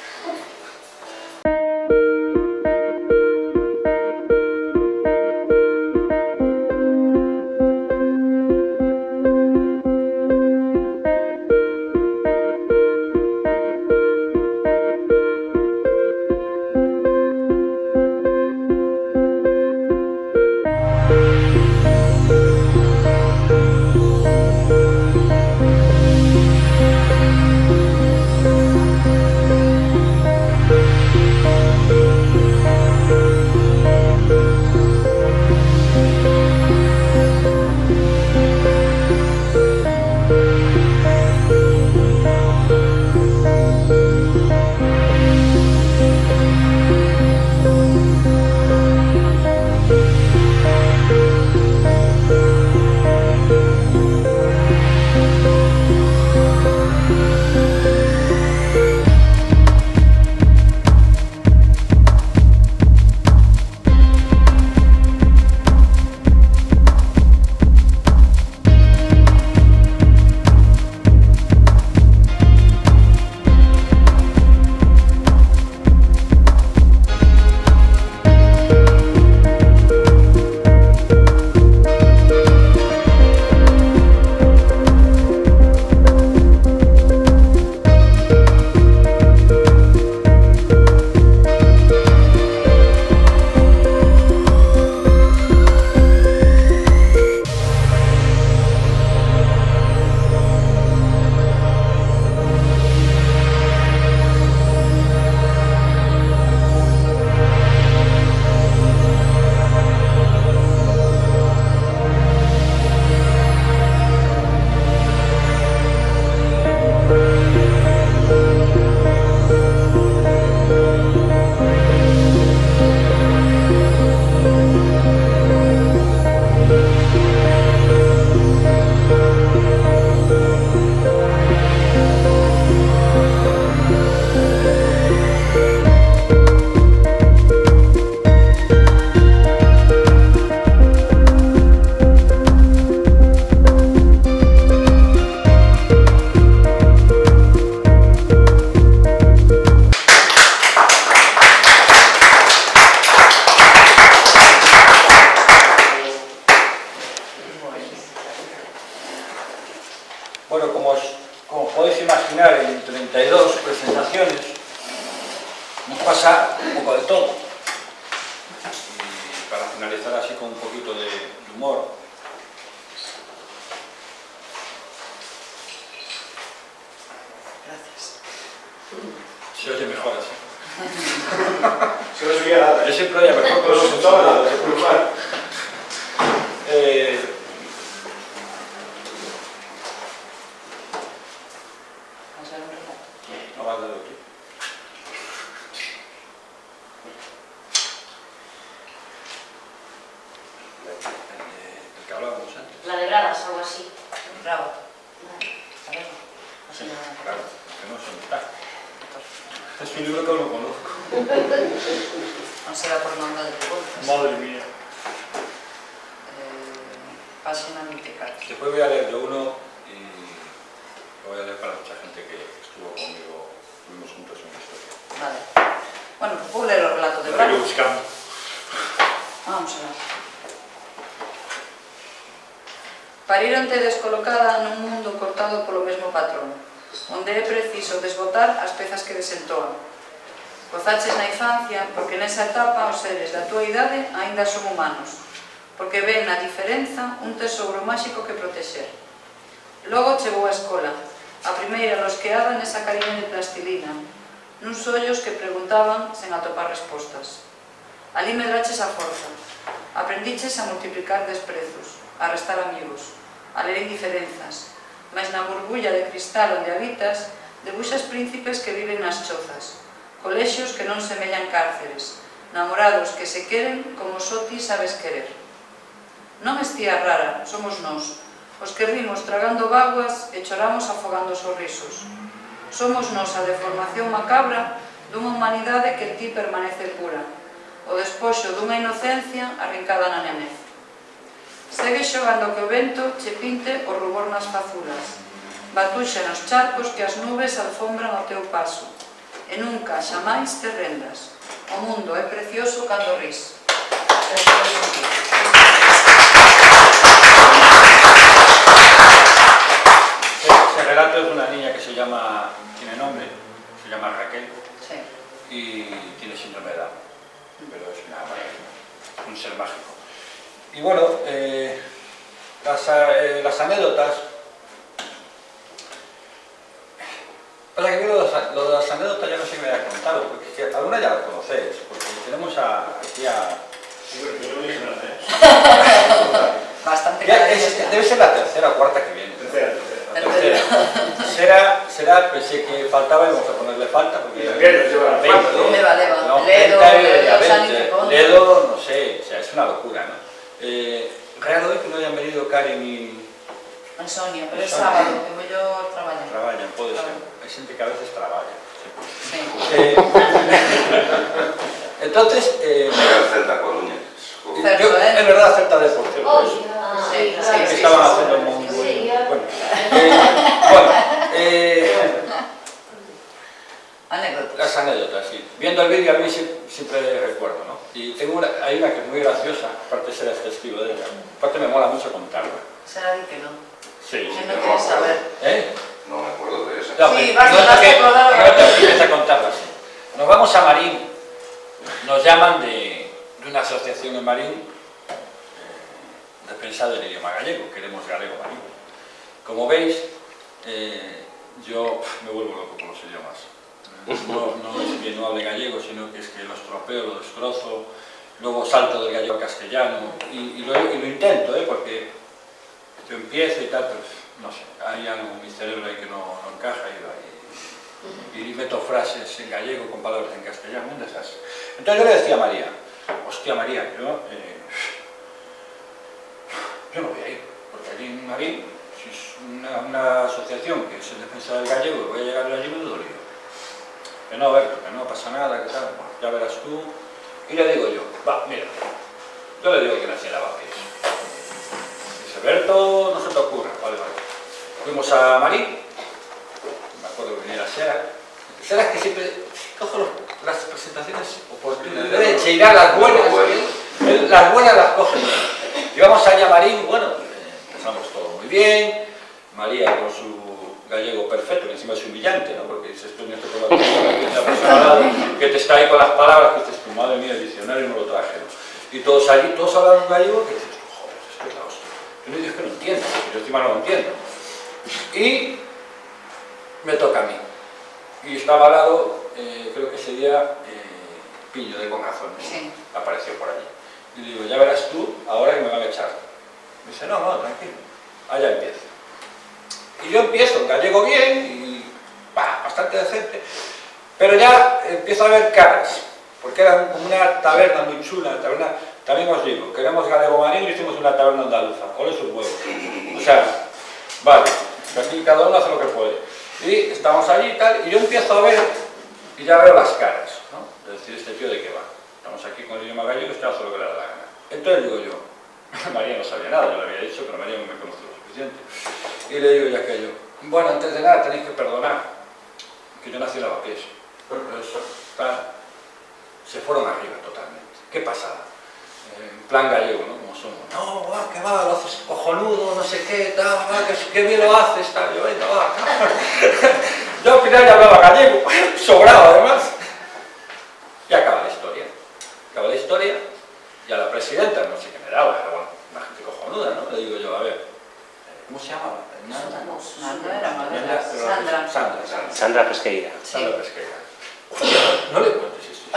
Speaker 2: pasa un poco de todo. Y para finalizar así con un poquito de humor,
Speaker 1: Gracias.
Speaker 2: se oye mejor así.
Speaker 11: Se no subía nada.
Speaker 2: Yo siempre oía mejor, pero no se
Speaker 11: escuchaba nada, se preocupaba.
Speaker 2: Eh,
Speaker 1: Vamos a ver un relato.
Speaker 2: no va a dar aquí. El que hablábamos antes.
Speaker 8: La de Bradas, algo así.
Speaker 1: Bravo. A ver, así no.
Speaker 2: Claro, que no se me está. Es un libro que no conozco.
Speaker 1: No será por manga de preguntas.
Speaker 2: Madre mía.
Speaker 1: Eh, página veinticuatro.
Speaker 2: Después voy a leer yo uno y lo voy a leer para mucha gente que estuvo conmigo, estuvimos juntos en una historia.
Speaker 1: Vale. Bueno, pues puedo leer los relatos de
Speaker 2: Pero
Speaker 1: Bravo.
Speaker 2: yo buscando.
Speaker 1: Vamos a ver. Paríronte descolocada nun mundo cortado polo mesmo patrón, onde é preciso desbotar as pezas que desentoan. Gozaches na infancia porque nesa etapa os seres da túa idade aínda son humanos, porque ven na diferenza un tesouro máxico que protexer. Logo chegou a escola, a primeira rosqueada nesa cariña de plastilina, nuns ollos que preguntaban sen atopar respostas. Alí medraches a forza, aprendiches a multiplicar desprezos, a restar amigos, a ler indiferenzas, mas na burbulla de cristal onde habitas, debuxas príncipes que viven nas chozas, colexios que non semellan cárceres, namorados que se queren como só ti sabes querer. Non estía rara, somos nós, os que rimos tragando vaguas e choramos afogando sorrisos. Somos nós a deformación macabra dunha humanidade que en ti permanece pura, o despoxo dunha inocencia arrincada na nemez. Segue xogando que o vento che pinte o rubor nas fazulas, batuxa nos charcos que as nubes alfombran ao teu paso, e nunca, xamais te rendas. O mundo é precioso cando ris.
Speaker 2: Ese relato es de una niña que se llama, tiene nombre, se llama Raquel,
Speaker 1: Sí.
Speaker 2: y tiene síndrome de Down, pero es una maravilla, un ser mágico. Y bueno, eh, las, eh, las anécdotas, o sea que lo, lo de las anécdotas ya no sé qué me voy a contar, porque es que algunas ya las conocéis, porque tenemos a, aquí a...
Speaker 11: Sí, pero yo no dije nada, ¿eh?
Speaker 1: Bastante
Speaker 2: Ya,
Speaker 1: cada
Speaker 2: es,
Speaker 1: día.
Speaker 2: debe ser la tercera o cuarta que viene.
Speaker 11: Tercera, tercera.
Speaker 2: La tercera. Será, será, pensé que faltaba y vamos a ponerle falta, porque...
Speaker 11: También nos lleva la falta, ¿no?
Speaker 1: Leva, leva.
Speaker 2: No,
Speaker 1: Ledo,
Speaker 2: treinta y
Speaker 1: Ledo,
Speaker 2: veinte,
Speaker 1: Sani, Picón.
Speaker 2: Ledo, no sé, o sea, es una locura, ¿no? Eh, raro hoy que no hayan venido Karen y...
Speaker 1: En Sonia, pero é
Speaker 2: Sonia.
Speaker 1: sábado, que vou yo traballar.
Speaker 2: Traballan, puede ser. Hay gente que a veces trabaja.
Speaker 1: Sí.
Speaker 2: Eh, entonces, eh,
Speaker 9: Era el Celta Coruña.
Speaker 1: Certo,
Speaker 2: yo,
Speaker 1: ¿eh?
Speaker 2: es verdad, Celta de por cierto,
Speaker 7: Oh,
Speaker 2: eso.
Speaker 1: Sí,
Speaker 7: ah,
Speaker 1: sí,
Speaker 2: Que
Speaker 1: sí,
Speaker 2: estaban
Speaker 1: sí,
Speaker 2: haciendo
Speaker 1: sí.
Speaker 2: muy buen...
Speaker 7: Sí.
Speaker 2: Bueno, eh, bueno eh,
Speaker 1: Anécdotas.
Speaker 2: las anécdotas, sí. Viendo el vídeo a mí siempre, siempre recuerdo, ¿no? Y tengo una, hay una que es muy graciosa, aparte de ser testigo de ella, aparte me mola mucho contarla.
Speaker 1: Será di que no.
Speaker 2: Sí,
Speaker 1: Que
Speaker 2: sí.
Speaker 1: no quieres saber.
Speaker 2: ¿Eh?
Speaker 9: No me acuerdo de esa.
Speaker 2: No,
Speaker 1: Sí,
Speaker 2: pero
Speaker 1: vas-
Speaker 2: no
Speaker 1: vas
Speaker 2: te
Speaker 1: a
Speaker 2: que-
Speaker 1: acordar
Speaker 2: no
Speaker 1: ahora.
Speaker 2: te empieces a contarla así. Nos vamos a Marín, nos llaman de, de una asociación en Marín, eh, defensa del idioma gallego, queremos galego Marín. Como veis, eh, yo me vuelvo loco con los idiomas. No, no es que no hable gallego, sino que es que lo estropeo, lo destrozo, luego salto del gallego al castellano, y, y, lo, y lo intento, ¿eh? Porque yo empiezo y tal, pues no sé, hay algo en mi cerebro ahí que no, no encaja y, y, y meto frases en gallego con palabras en castellano, un desastre. Entonces yo le decía a María, hostia María, yo, eh, yo no voy a ir, porque allí en Marín, si es una, una asociación que es en defensa del gallego, voy a llegar allí y me dolió. Que no, Berto, que no pasa nada, que tal, bueno, ya verás tú. Y le digo yo, va, mira, yo le digo que nací en Lavapiés. Dice, Berto, no se te ocurra, vale, vale. Fuimos a Marín, me acuerdo que venía la Sera. Sera es que siempre cojo los, las presentaciones oportunas, debe cheirar las buenas, ¿eh? Las buenas las coge. Íbamos allá a Marín, bueno, empezamos todo muy bien, María con su gallego perfecto, que encima es humillante, ¿no? Porque dices tú en esto con la persona que te ha pasado al lado. que te está ahí con las palabras que dices, tu madre mía, el diccionario no lo traje, ¿no? Y todos allí, todos hablan gallego, que dices, joder, esto es la hostia. Yo no digo que no entiendo, yo encima no lo entiendo. Y me toca a mí. Y estaba al lado, eh, creo que ese día, eh, Pillo de Conazón, ¿no?
Speaker 1: Sí.
Speaker 2: Apareció por allí. Y le digo, ya verás tú, ahora que me van a echar. Me dice, no, no, tranquilo, allá empiezo. Y yo empiezo en gallego bien, y bah, bastante decente, pero ya empiezo a ver caras, porque era como una taberna muy chula, una taberna, también os digo, queremos gallego marín y hicimos una taberna andaluza, ole sus huevos. O sea, vale, aquí cada uno hace lo que puede. Y estamos allí y tal, y yo empiezo a ver, y ya veo las caras, ¿no? De decir, este tío de qué va. Estamos aquí con el idioma gallego, este hace lo que le da la gana. Entonces digo yo, María no sabía nada, yo le había dicho, pero María no me conoce lo suficiente. Y le digo ya aquello, bueno, antes de nada tenéis que perdonar, que yo nací en Lavapiés. Se fueron arriba totalmente. ¿Qué pasaba? En plan gallego, ¿no? Como somos. No, va, que va, lo haces cojonudo, no sé qué, tal, va, que, que bien lo haces, tal. Yo, venga, va, tal. Yo al final ya hablaba gallego, sobrado además. Y acaba la historia. Acaba la historia, y a la presidenta, no sé qué me daba, pero bueno, una gente cojonuda, ¿no? Le digo yo, a ver, ¿cómo se llamaba?
Speaker 1: No era Madera, Sandra.
Speaker 2: Sandra, Sandra.
Speaker 12: Sandra Pesqueira.
Speaker 2: Sandra Pesqueira. Hostia, no le cuentes esto.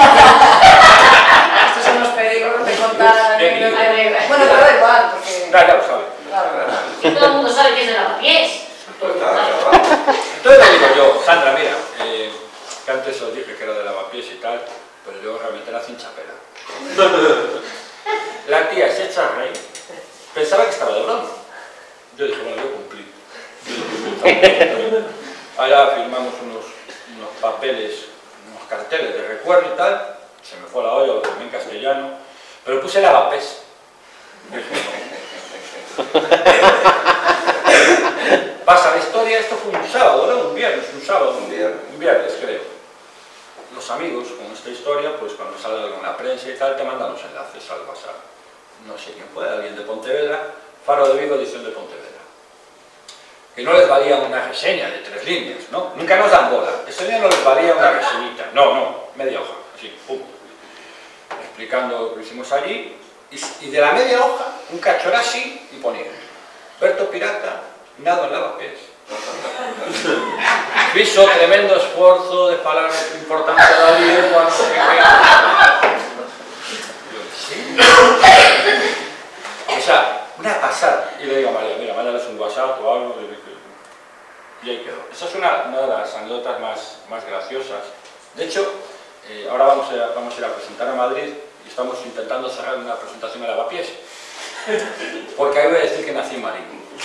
Speaker 1: Estos son los peligros de contar.
Speaker 2: Bien, bien.
Speaker 1: Bueno, pero da igual, porque...
Speaker 2: Ya, ya lo sabe.
Speaker 1: Claro.
Speaker 8: Que todo el mundo sabe que es de Lavapiés.
Speaker 2: Entonces le digo yo, Sandra, mira, eh, que antes os dije que era de Lavapiés y tal, pero yo realmente nací en Chapela. La tía se echa a reír, pensaba que estaba de broma. Yo dije, bueno, yo cumplí. Allá firmamos unos, unos papeles, unos carteles de recuerdo y tal, se me fue la olla, lo tomé en castellano, pero puse Lavapiés. Pasa la historia, esto fue un sábado, ¿no? Un viernes, un sábado, un viernes, un viernes creo. Los amigos con esta historia, pues cuando sale algo en la prensa y tal, te mandan los enlaces al WhatsApp. No sé quién fue, alguien de Pontevedra, Faro de Vigo, edición de Pontevedra. Que no les valía una reseña de tres líneas, ¿no? Nunca nos dan bola. Ese día no les valía una reseñita. No, no, media hoja, así, pum. Explicando lo que hicimos allí. Y, y de la media hoja, un cacho era así y ponía Berto Pirata, nado en Lavapiés. Hizo tremendo esfuerzo de falar importante de la lengua, no sé qué. ¿Sí? O sea, una pasada. Y le digo a María, mira, mándales un WhatsApp o algo. Y ahí quedó. Esa es una, una de las anécdotas más, más graciosas. De hecho, eh, ahora vamos a, vamos a ir a presentar a Madrid y estamos intentando cerrar una presentación a Lavapiés. Porque ahí voy a decir que nací en Marín.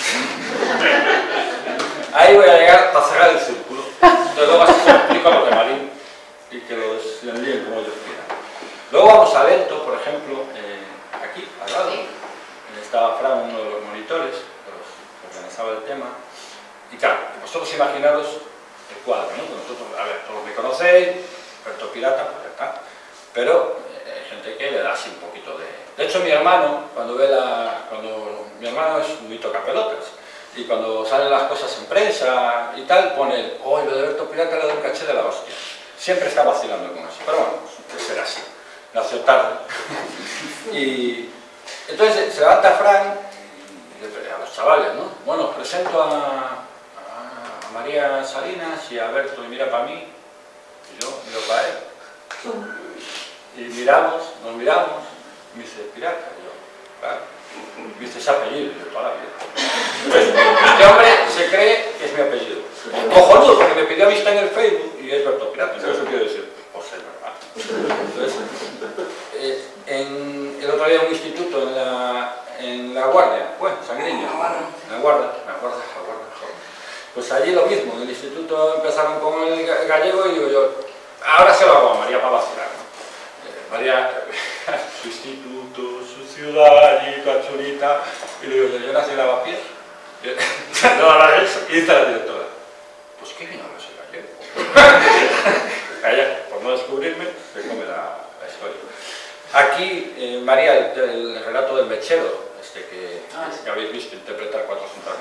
Speaker 2: Ahí voy a llegar para cerrar el círculo. Entonces luego así se lo explico a los de Marín y que los envíen como ellos quieran. Luego vamos a Lento, por ejemplo, eh, aquí, al lado. Estaba Fran, uno de los monitores, de los que organizaba el tema. Y claro, vosotros imaginaros el cuadro, ¿no? Que nosotros, a ver, todos me conocéis, Berto Pirata, pues ya está. Pero eh, hay gente que le da así un poquito de... De hecho, mi hermano, cuando ve la... Cuando... Mi hermano es muy tocapelotas. Y cuando salen las cosas en prensa y tal, pone, oh, lo de Berto Pirata le da un caché de la hostia. Siempre está vacilando con eso. Pero bueno, pues será así. Nació tarde. Y entonces se levanta Fran y le a los chavales, ¿no? Bueno, os presento a, a, a María Salinas y a Berto, y mira para mí, y yo miro para él. Y miramos, nos miramos, y me dice, Pirata, y yo, claro. Me dice ese apellido, y yo, toda la vida. Este hombre se cree que es mi apellido. Cojonudo, porque me pidió vista en el Facebook y es Berto Pirata. Entonces eso quiero decir, pues es verdad. Entonces, eh, en, el otro día en un instituto en la, en la Guardia, bueno, Sangriña, en la Guardia, me acuerdo, la Guardia, pues allí lo mismo, en el instituto empezaron con el gallego y digo yo, ahora se lo hago a María para vacilar, ¿no? Eh, María, su instituto, su ciudad, allí, cachulita, y le digo yo, yo nací en Lavapiés, no habla eso, y dice la directora, pues qué bien hablas el gallego. Calla, por no descubrirme, se come la, la historia. Aquí, eh, María, el, el relato del mechero, este que, ah, sí. que habéis visto interpretar cuatrocientas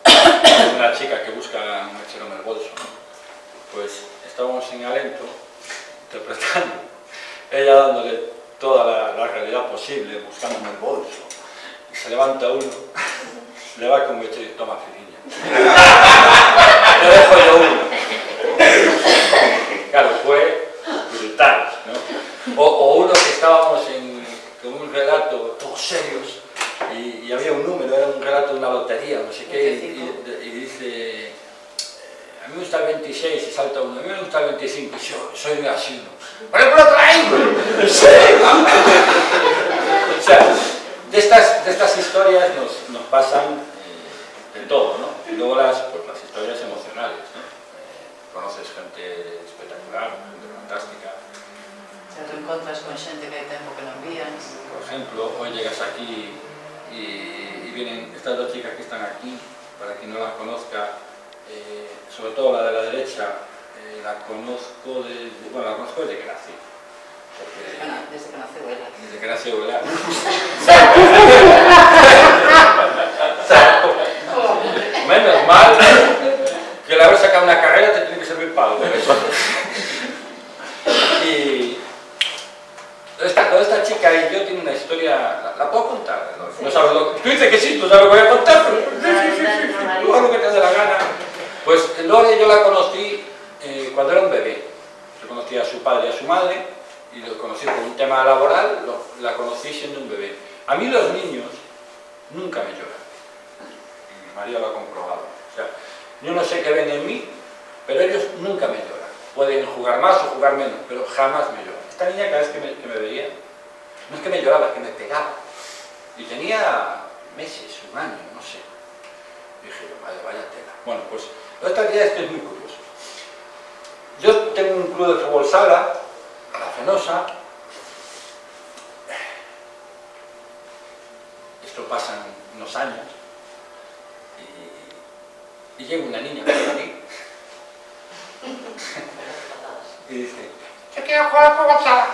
Speaker 2: veces, una chica que busca un mechero en el bolso, ¿no? Pues estábamos en Alento
Speaker 11: interpretando, ella dándole toda la, la realidad posible, buscándome el bolso. Y se levanta uno, le va como este, toma Firiña. Le dejo yo uno. Claro, fue brutal, ¿no? O, o uno que estábamos en, con un relato, todos serios, y, y había un número, era un relato de una lotería, no sé qué, y, y, y dice, a mí me gusta el veintiséis, y salta uno, a mí me gusta el veinticinco, y yo soy de así uno. ¡Pero lo traen, güey! ¿En serio? O sea, de estas, de estas historias nos, nos pasan eh, de todo, ¿no? Y luego las, pues, las historias emocionales, ¿no? Eh, conoces gente espectacular, gente fantástica.
Speaker 1: Se te encontras con xente que hai tempo que non vías.
Speaker 11: Por ejemplo, hoy llegas aquí y, y vienen estas dos chicas que están aquí, para quien no las conozca, eh, sobre todo la de la derecha, eh, la conozco desde, bueno, la conozco desde que nací. Porque,
Speaker 1: desde que nació ella.
Speaker 11: Desde que nació ella. O sea, menos mal que el haber sacado una carrera te tiene que servir para algo. Y esta, toda esta chica y yo tiene una historia, la, la puedo contar, ¿no? No sabes lo que, tú dices que sí, tú sabes lo que voy a contar, pero sí, sí, sí, sí, sí, tú haz lo que te dé la gana. Pues Lore yo la conocí eh, cuando era un bebé. Yo conocí a su padre y a su madre, y lo conocí por un tema laboral, lo, la conocí siendo un bebé. A mí los niños nunca me lloran. Y María lo ha comprobado. O sea, yo no sé qué ven en mí, pero ellos nunca me lloran. Pueden jugar más o jugar menos, pero jamás me lloran. Esta niña cada vez que me, que me veía, no es que me lloraba, es que me pegaba. Y tenía meses, un año, no sé. Y dije, vaya, vaya tela. Bueno, pues la otra día es que es muy curioso. Yo tengo un club de fútbol sala, a la Fenosa. Esto pasan unos años. Y, y llega una niña por aquí. Y dice, yo quiero jugar a fútbol sala.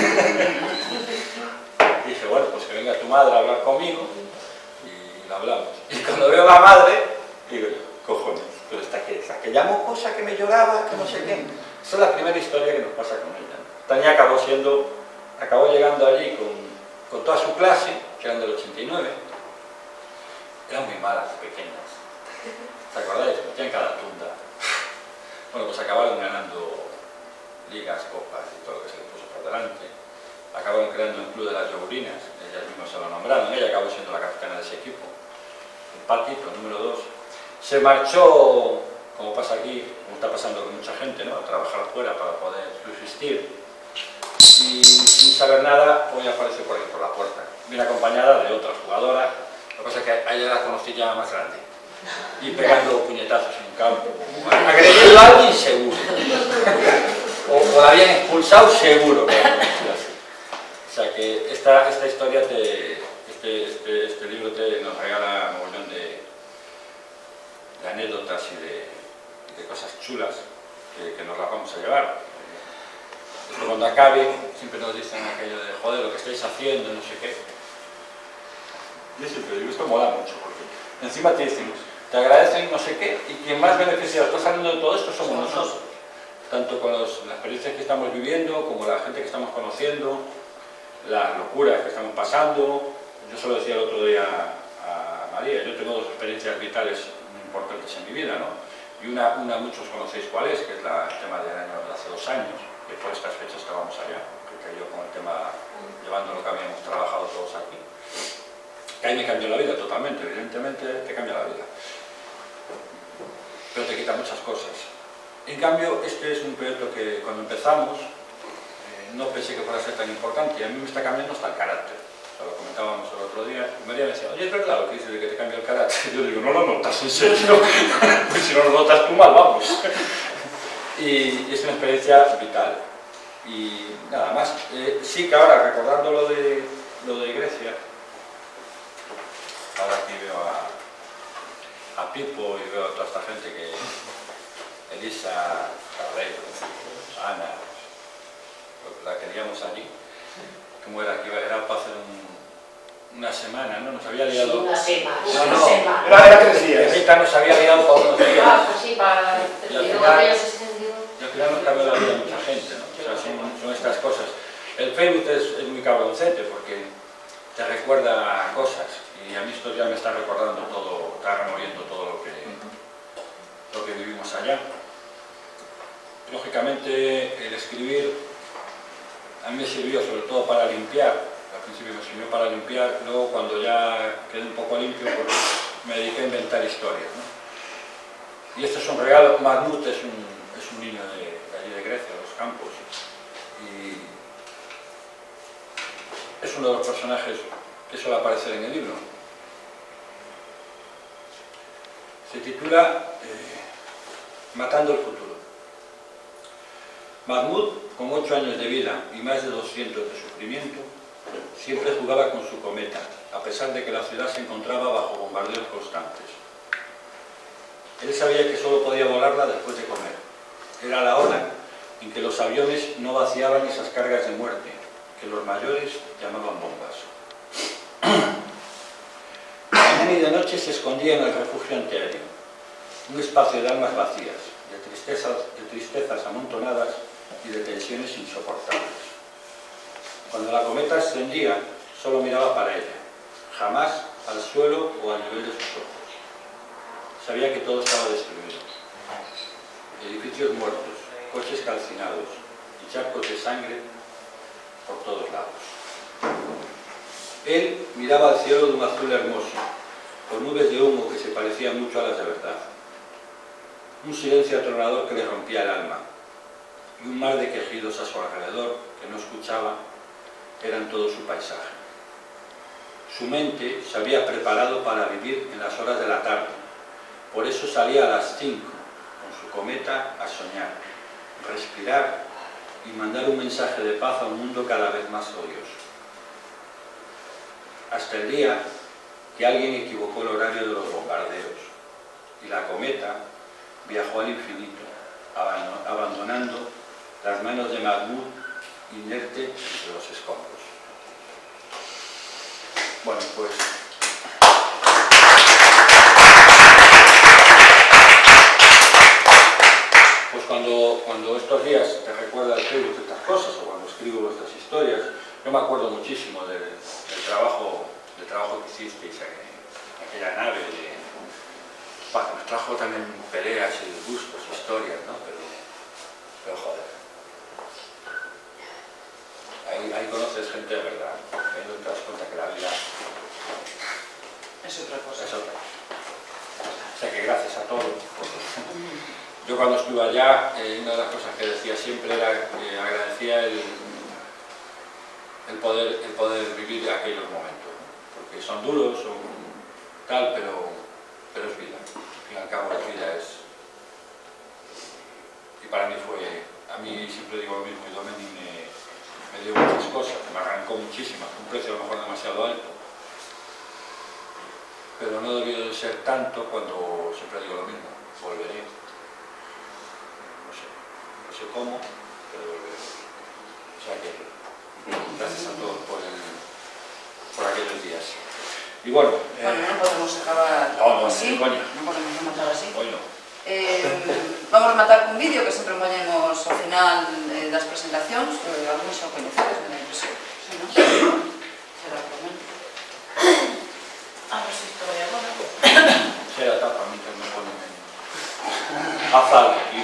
Speaker 11: Y dije, bueno, pues que venga tu madre a hablar conmigo. Y lo hablamos. Y cuando veo a la madre, digo yo, cojones, pero esta que, esta que llamo cosa que me lloraba, que no sé qué. Esa es la primera historia que nos pasa con ella. Esta niña acabó siendo, acabó llegando allí con, con toda su clase, que eran del ochenta y nueve. Eran muy malas, pequeñas. ¿Os acordáis? Metían cada tunda. Bueno, pues acabaron ganando ligas, copas y todo lo que se les puso por delante. Acabaron creando un club de las yogurinas, ellas mismas se lo nombraron, ella acabó siendo la capitana de ese equipo. El Patito, número dos. Se marchó, como pasa aquí, como está pasando con mucha gente, ¿no? A trabajar fuera para poder subsistir. Y sin saber nada, hoy aparece por ahí por la puerta. Viene acompañada de otra jugadora, lo que pasa es que a ella la conocí ya más grande. Y pegando puñetazos en un campo. Agrediendo a alguien seguro. O, o la habían expulsado seguro. O sea que esta, esta historia, te, este, este, este libro te, nos regala un montón de, de anécdotas y de, de cosas chulas que, que nos las vamos a llevar. Esto cuando acabe, siempre nos dicen aquello de joder, lo que estáis haciendo, no sé qué. Yo siempre digo, esto mola mucho, porque encima te dicen, te agradecen no sé qué, y quien más beneficiado está saliendo de todo esto somos nosotros. Tanto con los, las experiencias que estamos viviendo, como la gente que estamos conociendo, las locuras que estamos pasando. Yo se lo decía el otro día a María, yo tengo dos experiencias vitales muy importantes en mi vida, ¿no? Y una, una muchos conocéis cuál es, que es la, el tema del año de hace dos años, que por estas fechas estábamos allá, que cayó con el tema, llevando lo que habíamos trabajado todos aquí. Que ahí me cambió la vida totalmente, evidentemente te cambia la vida. Pero te quita muchas cosas. En cambio, este es un proyecto que cuando empezamos eh, no pensé que fuera a ser tan importante, y a mí me está cambiando hasta el carácter. O sea, lo comentábamos el otro día, y María me decía, oye, ¿es verdad lo que dices de que te cambia el carácter? Y yo digo, no lo notas, en serio. Pues si no lo notas tú mal, vamos. Y es una experiencia vital. Y nada más. Eh, sí que ahora, recordando lo de, lo de Grecia, ahora aquí veo a, a Pipo y veo a toda esta gente que... Elisa, Carrero, Ana, la queríamos allí. ¿Cómo era? Que era para hacer un, una semana, ¿no? Nos había liado...
Speaker 7: Sí, una semana.
Speaker 11: No,
Speaker 7: una
Speaker 11: no,
Speaker 7: semana.
Speaker 11: era, era tres días. Rita nos había liado para unos días.
Speaker 7: Ah, pues sí, para...
Speaker 11: Y al final, y al final nos cambió la vida a mucha gente, ¿no? O sea, son estas cosas. El Facebook es, es muy cabroncete porque te recuerda a cosas y a mí esto ya me está recordando todo, está removiendo todo lo que, lo que vivimos allá. Lógicamente el escribir a mí me sirvió sobre todo para limpiar, al principio me sirvió para limpiar, luego cuando ya quedé un poco limpio pues me dediqué a inventar historias, ¿no? Y este es un regalo. Mahmoud es un, es un niño de, de allí de Grecia, de los campos, y es uno de los personajes que suele aparecer en el libro. Se titula eh, Matando el futuro. Mahmoud, con ocho años de vida y más de doscientos de sufrimiento, siempre jugaba con su cometa, a pesar de que la ciudad se encontraba bajo bombardeos constantes. Él sabía que solo podía volarla después de comer. Era la hora en que los aviones no vaciaban esas cargas de muerte, que los mayores llamaban bombas. De mañana y de noche se escondía en el refugio antiaéreo, un espacio de almas vacías, de tristezas, de tristezas amontonadas y de tensiones insoportables. Cuando la cometa ascendía, solo miraba para ella, jamás al suelo o al nivel de sus ojos. Sabía que todo estaba destruido. Edificios muertos, coches calcinados y charcos de sangre por todos lados. Él miraba al cielo de un azul hermoso, con nubes de humo que se parecían mucho a las de verdad. Un silencio atronador que le rompía el alma, y un mar de quejidos a su alrededor que no escuchaba, eran todo su paisaje. Su mente se había preparado para vivir en las horas de la tarde, por eso salía a las cinco, con su cometa, a soñar, respirar y mandar un mensaje de paz a un mundo cada vez más odioso. Hasta el día que alguien equivocó el horario de los bombardeos y la cometa viajó al infinito, abandonando las manos de Mahmoud inerte entre los escombros. Bueno, pues pues cuando, cuando estos días te recuerda el Facebook de estas cosas, o cuando escribo estas historias, yo me acuerdo muchísimo del, del trabajo del trabajo que hicisteis en aquella nave de, bueno, nos trajo también peleas y disgustos, historias, ¿no? Pero, pero joder, ahí, ahí conoces gente de verdad, ahí no te das cuenta que la vida
Speaker 1: es otra cosa.
Speaker 11: Es otra. O sea que gracias a todos. Yo cuando estuve allá, eh, una de las cosas que decía siempre era que agradecía el, el, poder, el poder vivir aquellos momentos, ¿no? Porque son duros, son tal, pero, pero es vida. Al fin y al cabo la vida es... Y para mí fue... A mí siempre digo lo mismo, y Domeni me, me dio muchas cosas, me arrancó muchísimas, un precio a lo mejor demasiado alto. Pero no debió de ser tanto cuando siempre digo lo mismo, volveré. No sé, no sé cómo, pero volveré. O sea que, gracias a todos por, el, por aquellos días. Y bueno...
Speaker 1: Bueno,
Speaker 11: eh,
Speaker 1: no podemos acabar
Speaker 11: no, no,
Speaker 1: así,
Speaker 11: coña.
Speaker 1: no podemos rematar así.
Speaker 11: Hoy no.
Speaker 1: Eh, vamos a rematar con un vídeo que sempre ponemos ao final eh, das presentacións, eh, algúns xa o coñecedes, me da impresión. Sí, non? Será por mí. A ver se isto vai agora.
Speaker 11: Será tapa, a mí que me ponen en... Haz algo, tío.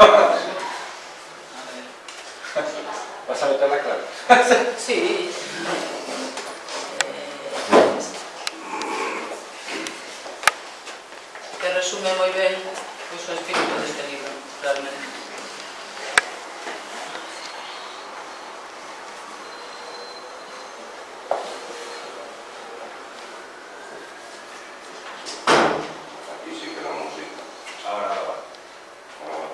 Speaker 11: ¿Vas a meter la clave?
Speaker 1: Sí. Que resume moi ben pois, o espírito deste libro, realmente.
Speaker 9: Aquí sí que la música.
Speaker 11: Ahora, ahora va.
Speaker 9: Ahora va.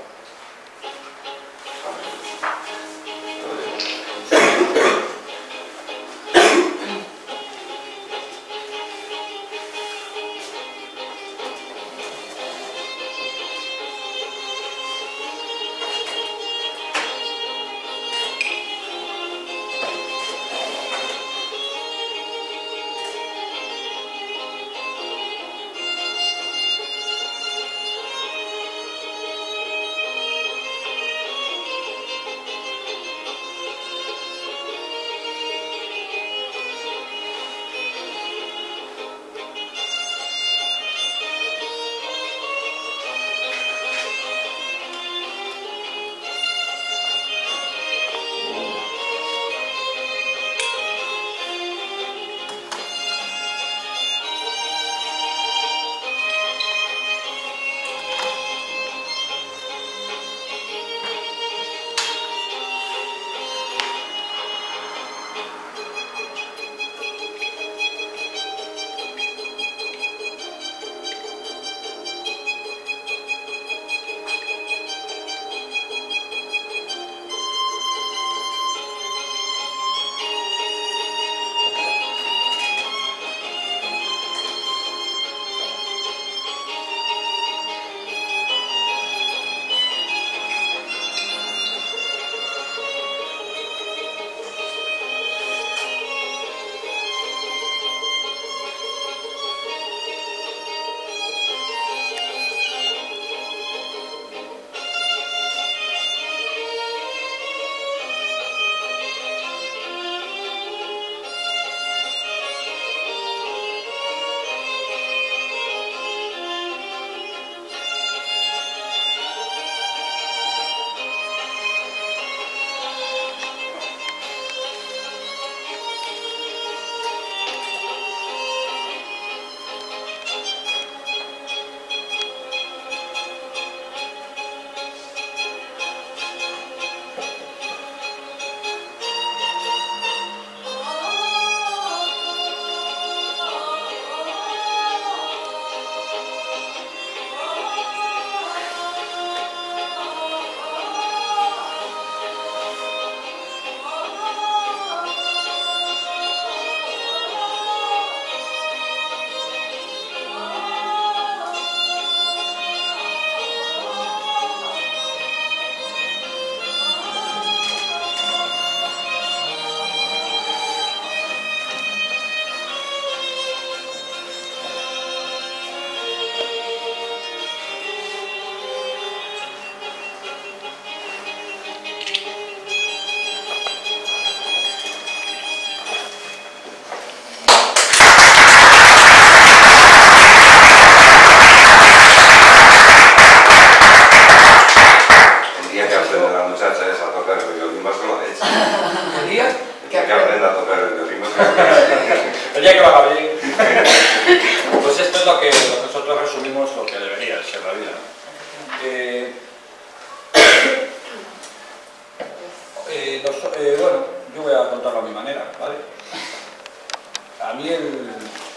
Speaker 11: Eh, los, eh, bueno, yo voy a contarlo a mi manera, ¿vale? A mí el,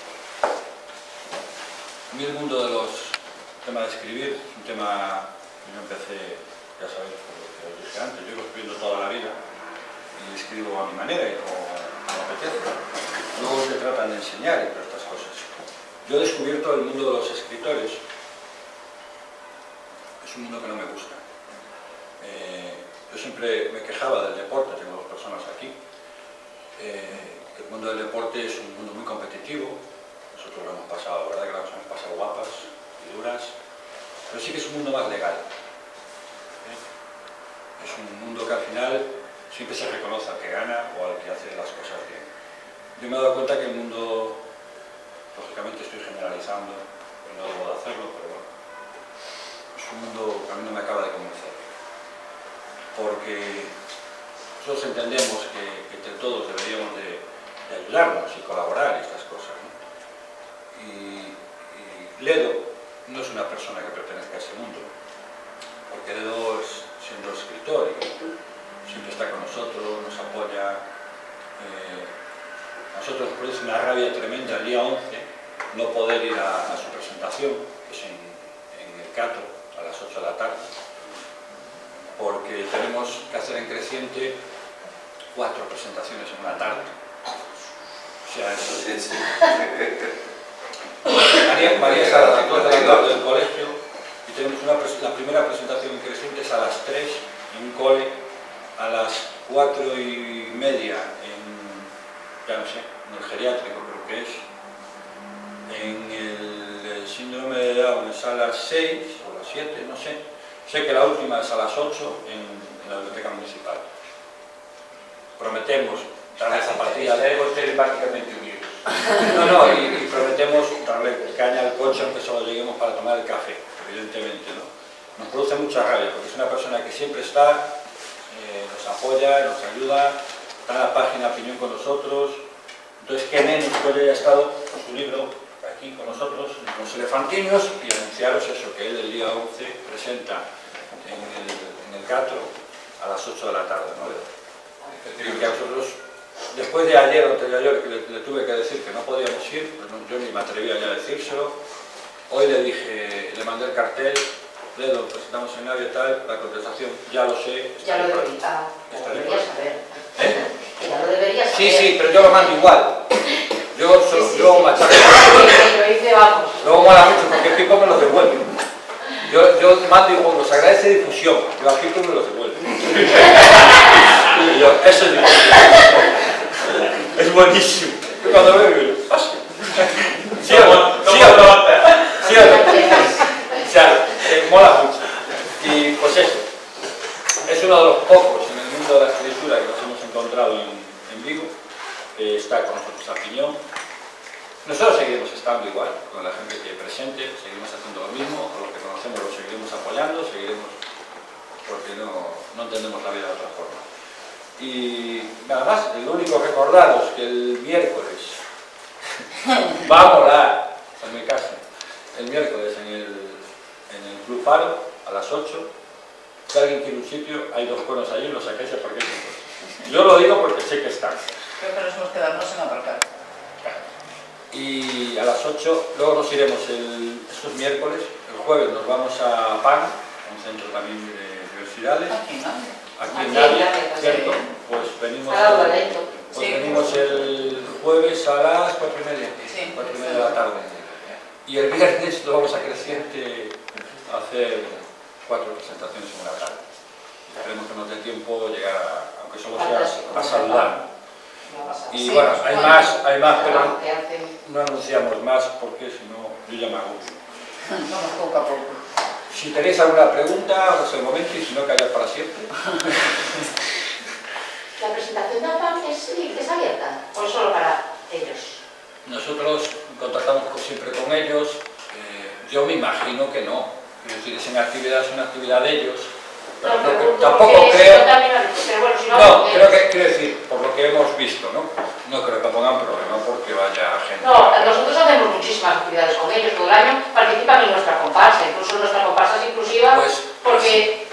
Speaker 11: a mí el mundo de los temas de escribir es un tema que yo empecé, ya sabéis, por lo que os dije antes, yo llevo escribiendo toda la vida y escribo a mi manera y como me apetece. Luego se tratan de enseñar y todas estas cosas. Yo he descubierto el mundo de los escritores, es un mundo que no me gusta. Eh, yo siempre me quejaba del deporte, tengo dos personas aquí. Eh, el mundo del deporte es un mundo muy competitivo, nosotros lo hemos pasado, la verdad que las hemos pasado guapas y duras, pero sí que es un mundo más legal. ¿Eh? Es un mundo que al final siempre se reconoce al que gana o al que hace las cosas bien. Yo me he dado cuenta que el mundo, lógicamente estoy generalizando, y no debo de hacerlo, pero bueno, es un mundo que a mí no me acaba de convencer. Porque nosotros entendemos que, que entre todos deberíamos de, de ayudarnos y colaborar y estas cosas, ¿no? Y, y Ledo no es una persona que pertenezca a ese mundo, porque Ledo es, siendo escritor y siempre está con nosotros, nos apoya. Eh, a nosotros nos produce una rabia tremenda el día once no poder ir a, a su presentación, que es en, en el Cato, a las ocho de la tarde, porque tenemos que hacer en creciente cuatro presentaciones en una tarde. O sea, eso es... María, María está a las dos de la tarde del colegio y tenemos una, la primera presentación en creciente es a las tres en un cole, a las cuatro y media en, ya no sé, en el geriátrico creo que es, en el, el síndrome de Down es a las seis o las siete, no sé. Sé que la última es a las ocho en, en la biblioteca municipal. Prometemos darle esa partida de...
Speaker 3: Ustedes prácticamente unidos.
Speaker 11: No, no, y, y prometemos darle caña al coche aunque solo lleguemos para tomar el café, evidentemente, ¿no? Nos produce mucha rabia porque es una persona que siempre está, eh, nos apoya, nos ayuda, está en la página Opinión con nosotros. Entonces, qué menos que hoy haya estado con su libro aquí con nosotros, con los elefantinos, y anunciaros eso, que él el día once presenta en el, en el Catro a las ocho de la tarde, ¿no? Y que a nosotros, después de ayer o antes de ayer que le, le tuve que decir que no podíamos ir, pues no, yo ni me atrevía ya a decírselo, hoy le dije, le mandé el cartel, Ledo, presentamos en Navia tal, la contestación, ya lo sé.
Speaker 7: Ya lo debería, lo debería saber.
Speaker 11: ¿Eh?
Speaker 7: Ya lo debería saber.
Speaker 11: Sí, sí, pero yo lo mando igual. Yo, so,
Speaker 7: sí, sí,
Speaker 11: yo
Speaker 7: sí.
Speaker 11: machaco.
Speaker 7: Lo hice, vamos.
Speaker 11: Luego mola mucho porque Pico me los devuelve. Yo, yo mando y los agradece difusión, yo a Pico me los devuelve. Y yo, eso es difusión. Es buenísimo. Yo cuando veo, digo, pasa. Sí o no, sí o no. Sí o no. O sea, eh, mola mucho. Y pues eso, es uno de los pocos en el mundo de la escritura que nos hemos encontrado en, en Vigo, que está con nosotros a piñón. Nosotros seguiremos estando igual, con la gente que presente, seguiremos haciendo lo mismo, con lo que conocemos lo seguiremos apoyando, seguiremos, porque no, no entendemos la vida de otra forma. Y nada más, lo único recordaros que el miércoles va a molar, en mi casa, el miércoles en el, en el Club Faro, a las ocho, si alguien quiere un sitio, hay dos conos allí, los sacáis a parquet. Yo lo digo porque sé que están.
Speaker 1: Creo que nos hemos quedarnos en aparcar.
Speaker 11: Y a las ocho, luego nos iremos el, estos miércoles, el jueves nos vamos a P A N, un centro también de universidades.
Speaker 1: Aquí, ¿no?
Speaker 11: Aquí en Navia, ¿cierto? Pues venimos, el, pues
Speaker 1: sí,
Speaker 11: venimos el jueves a las cuatro y media,
Speaker 1: sí,
Speaker 11: cuatro y media de la tarde. Y el viernes lo vamos a Creciente a hacer cuatro presentaciones en una tarde. Esperemos que nos dé tiempo llegar, a, aunque solo sea a saludar. Y
Speaker 7: sí,
Speaker 11: bueno, hay más, hay más, pero
Speaker 7: que hacen...
Speaker 11: no anunciamos más porque si no, yo ya me hago.
Speaker 1: Vamos poco a poco.
Speaker 11: Si tenéis alguna pregunta, ahora es el momento y si no, callar para siempre.
Speaker 7: ¿La presentación de A P A N es, es abierta o es solo para ellos?
Speaker 11: Nosotros contactamos siempre con ellos, eh, yo me imagino que no, es decir, es en actividad, es una actividad de ellos. Pero
Speaker 7: no,
Speaker 11: no,
Speaker 7: pero,
Speaker 11: tampoco
Speaker 7: porque
Speaker 11: creo...
Speaker 7: También, pero bueno, si no,
Speaker 11: No,
Speaker 7: porque...
Speaker 11: creo que, quiero decir, por lo que hemos visto, ¿no? No creo que pongan problema porque vaya gente...
Speaker 7: No, nosotros hacemos muchísimas actividades con ellos, todo el año participan en nuestra comparsa, incluso nuestra comparsa es inclusiva,
Speaker 11: Pues,
Speaker 7: porque
Speaker 11: pues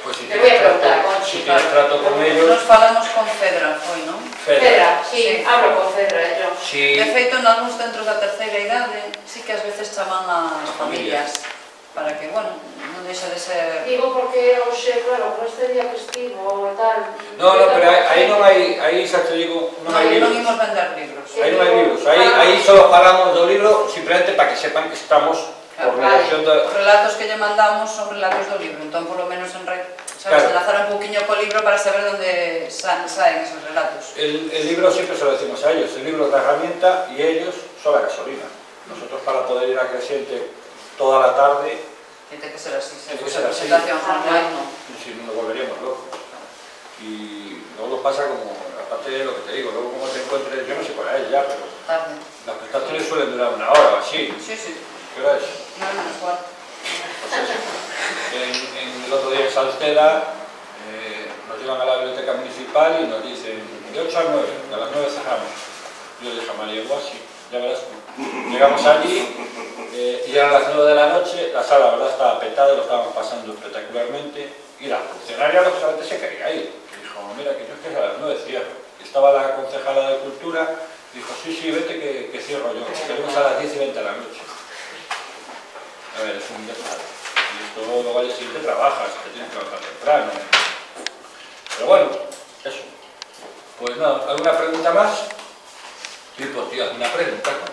Speaker 11: Pues si
Speaker 7: Le voy a
Speaker 11: tienes
Speaker 7: preguntar a
Speaker 11: trato-
Speaker 7: Conchi,
Speaker 11: si tienes
Speaker 7: claro.
Speaker 11: trato con ellos...
Speaker 1: Nos falamos con Fedra foi, non?
Speaker 7: Fedra, sí,
Speaker 1: Sí.
Speaker 7: hablo con Fedra, yo.
Speaker 11: Si...
Speaker 1: De feito, en algúns centros da terceira idade sí que ás veces chaman as familias para que, bueno, non deixa de ser...
Speaker 7: Digo porque, oxe, claro, con este día festivo e tal...
Speaker 11: No, no, pero aí, aí non hai, aí xa te digo, non
Speaker 1: Non,
Speaker 11: hai
Speaker 1: non
Speaker 11: libros.
Speaker 1: imos vender libros.
Speaker 11: Aí non hai libros, aí, aí só falamos do libro simplemente para que sepan que estamos por mediación do...
Speaker 1: Os relatos que lle mandamos son relatos do libro, entón polo menos en red, sabes,
Speaker 11: Claro.
Speaker 1: enlazar un poquinho co libro para saber onde sa saen esos relatos.
Speaker 11: El, el libro siempre se lo decimos a ellos, el libro es la herramienta y ellos son la gasolina. Nosotros para poder ir a Creciente toda la tarde,
Speaker 1: Tiene que ser así, se
Speaker 11: Tiene que
Speaker 1: fose
Speaker 11: ser así.
Speaker 1: presentación online, non?
Speaker 11: si no nos volveríamos locos. Y luego pasa como, aparte de lo que te digo, luego como te encuentres, yo no sé cuál es ya, pero
Speaker 1: Tarde.
Speaker 11: las prestaciones suelen durar una hora o así.
Speaker 1: Sí, sí.
Speaker 11: ¿Qué hora es?
Speaker 1: No, no, es cuarto.
Speaker 11: Pues eso. En, en el otro día en Salceda eh, nos llevan a la biblioteca municipal y nos dicen de ocho a nueve, a las nueve cerramos. Yo dije a María, igual sí, ya verás tú. Llegamos allí eh, y eran las nueve de la noche, la sala la verdad estaba petada, lo estábamos pasando espectacularmente y la funcionaria lógicamente se quería ir. Dijo, mira que yo es que a las nueve cierro. Y estaba la concejala de Cultura, dijo, sí, sí, vete que, que cierro yo, tenemos a las diez y veinte de la noche. A ver, es un desastre. Y esto luego al día siguiente trabajas, te tienes que levantar temprano. Pero bueno, eso. Pues nada, ¿alguna pregunta más? Sí, pues tío, alguna pregunta.